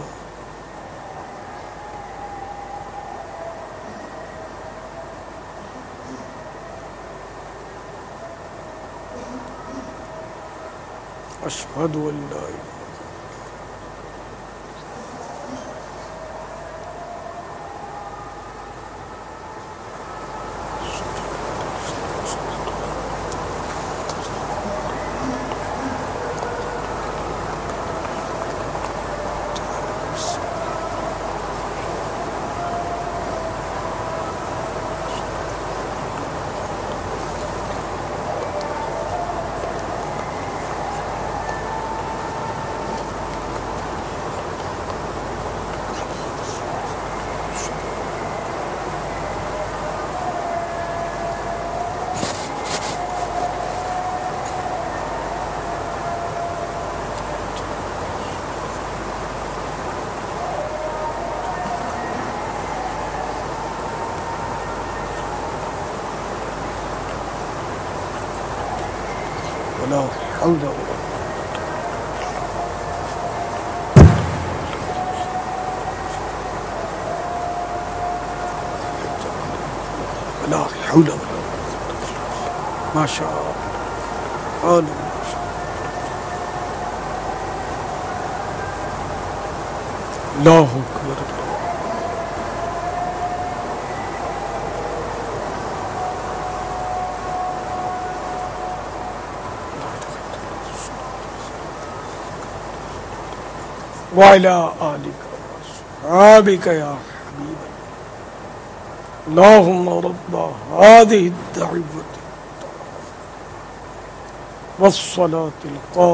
अशहदु अल्ला इलाहा। لا حول ولا لا حول ولا ما شاء الله. الله أكبر. وعلى آلك وأصحابك يا حبيب اللهم رب هذه الدعوة والصلاة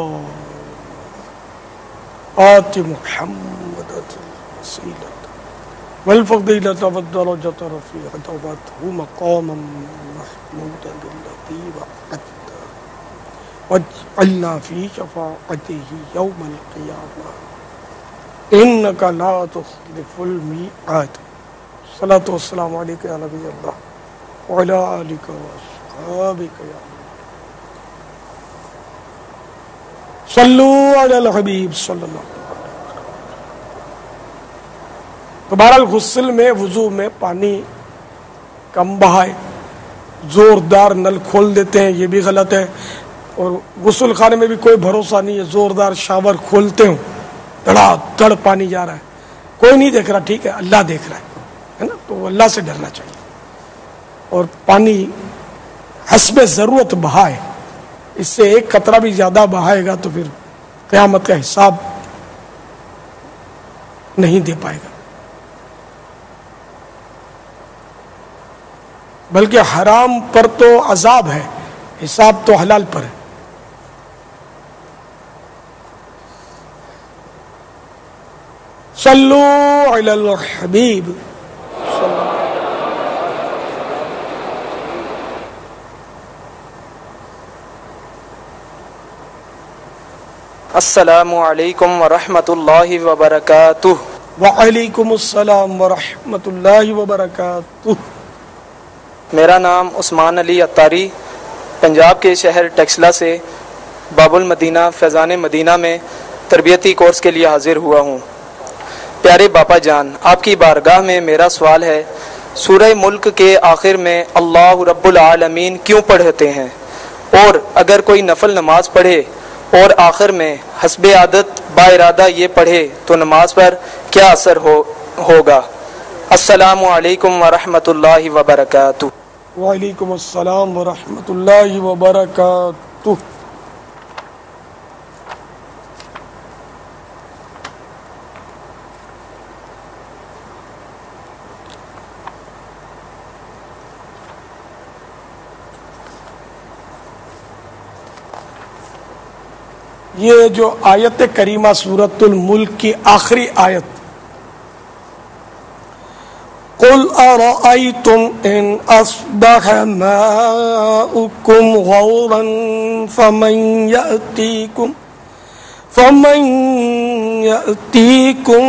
القائمة آت محمد الوسيلة والفضيلة والدرجة الرفيعة وابعثه مقاما محمودا الذي وعدته واجعلنا في شفاعته يوم القيامة إنك لا تخلف الميعاد. الصلاة والسلام عليك يا نبي الله وعلى آلك وأصحابك يا صلوا على الحبیب صلی اللہ علیہ وسلم. تو بہرحال غسل میں وضو میں پانی کم بہائے، زوردار نل کھول دیتے ہیں، یہ بھی غلط ہے. اور غسل خانے میں بھی کوئی بھروسہ نہیں ہے، زوردار شاور کھولتے ہوں، دڑا دڑ پانی جا رہا ہے، کوئی نہیں دیکھ رہا، ٹھیک ہے اللہ دیکھ رہا ہے نا، تو اللہ سے ڈرنا چاہیے. اور پانی حسب ضرورت بہائے، اس سے ایک قطرہ بھی زیادہ بہائے گا تو پھر قیامت کا حساب نہیں دے پائے گا. بلکہ حرام پر تو عذاب ہے، حساب تو حلال پر ہے. صلو علی الحبیب. السلام علیکم ورحمۃ اللہ وبرکاتہ. وعلیکم السلام ورحمۃ اللہ وبرکاتہ. میرا نام عثمان علی اتاری، پنجاب کے شہر ٹیکسلا سے باب المدینہ فیضان مدینہ میں تربیتی کورس کے لیے حاضر ہوا ہوں. پیارے باپا جان، آپ کی بارگاہ میں میرا سوال ہے، سورہ ملک کے آخر میں اللہ رب العالمین کیوں پڑھتے ہیں؟ اور اگر کوئی نفل نماز پڑھے اور آخر میں حسب عادت با ارادہ یہ پڑھے تو نماز پر کیا اثر ہوگا؟ السلام علیکم ورحمۃ اللہ وبرکاتہ. وعلیکم السلام ورحمۃ اللہ وبرکاتہ. یہ جو آیت کریمہ سورۃ الملک کی آخری آیت، قل ارأيتم ان اصبح ماؤكم غورا فمن يأتيكم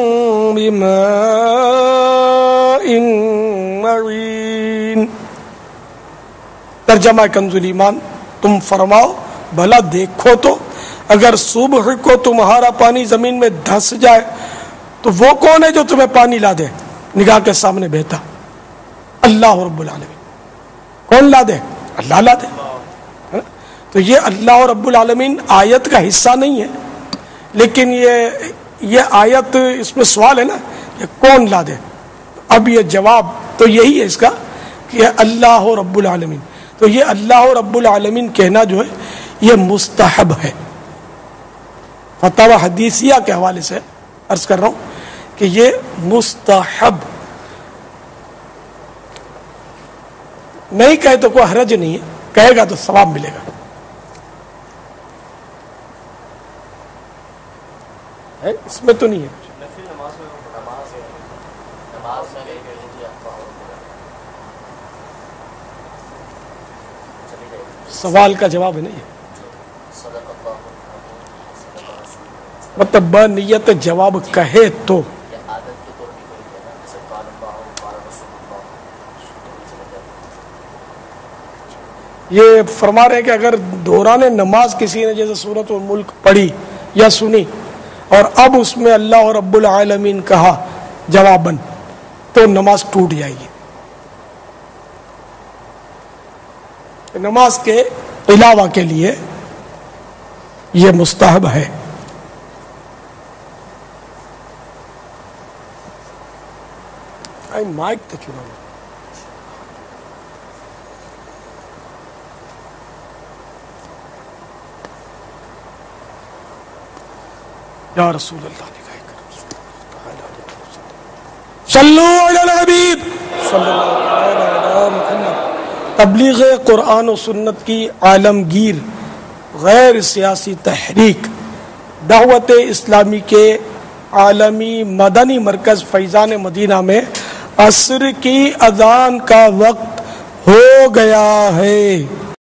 بماء معين۔ ترجمہ کنز الایمان، تم فرماؤ بھلا دیکھو تو اگر صبح کو تمہارا پانی زمین میں دھس جائے تو وہ کون ہے جو تمہیں پانی لا دے؟ نگاہ کے سامنے بہتا اللہ رب العالمین۔ کون لا دے؟ اللہ لا دے۔ تو یہ اللہ رب العالمین آیت کا حصہ نہیں ہے، لیکن یہ آیت اس میں سوال ہے نا کہ کون لا دے۔ اب یہ جواب تو یہی ہے اس کا کہ اللہ رب العالمین۔ تو یہ اللہ رب العالمین کہنا جو ہے یہ مستحب ہے۔ فتاوی حدیثیہ کے حوالے سے عرض کر رہا ہوں کہ یہ مستحب، نہیں کہے تو کوئی حرج نہیں ہے، کہے گا تو ثواب ملے گا۔ اس میں تو نہیں ہے۔ سوال کا جواب ہے نا یہ، مطلب بنیت جواب کہے تو۔ یہ فرما رہے ہیں کہ اگر دوران نماز کسی نے جیسے سورۃ الملک پڑھی یا سنی اور اب اس میں اللہ رب العالمین کہا جواباً تو نماز ٹوٹ جائے گی۔ نماز کے علاوہ کے لیے یہ مستحب ہے۔ مائک تو چنا یا رسول اللہ صلو علی الحبیب صلی اللہ علیہ محمد۔ تبلیغ قرآن و سنت کی عالمگیر غیر سیاسی تحریک دعوت اسلامی کے عالمی مدنی مرکز فیضان مدینہ میں عصر کی اذان کا وقت ہو گیا ہے۔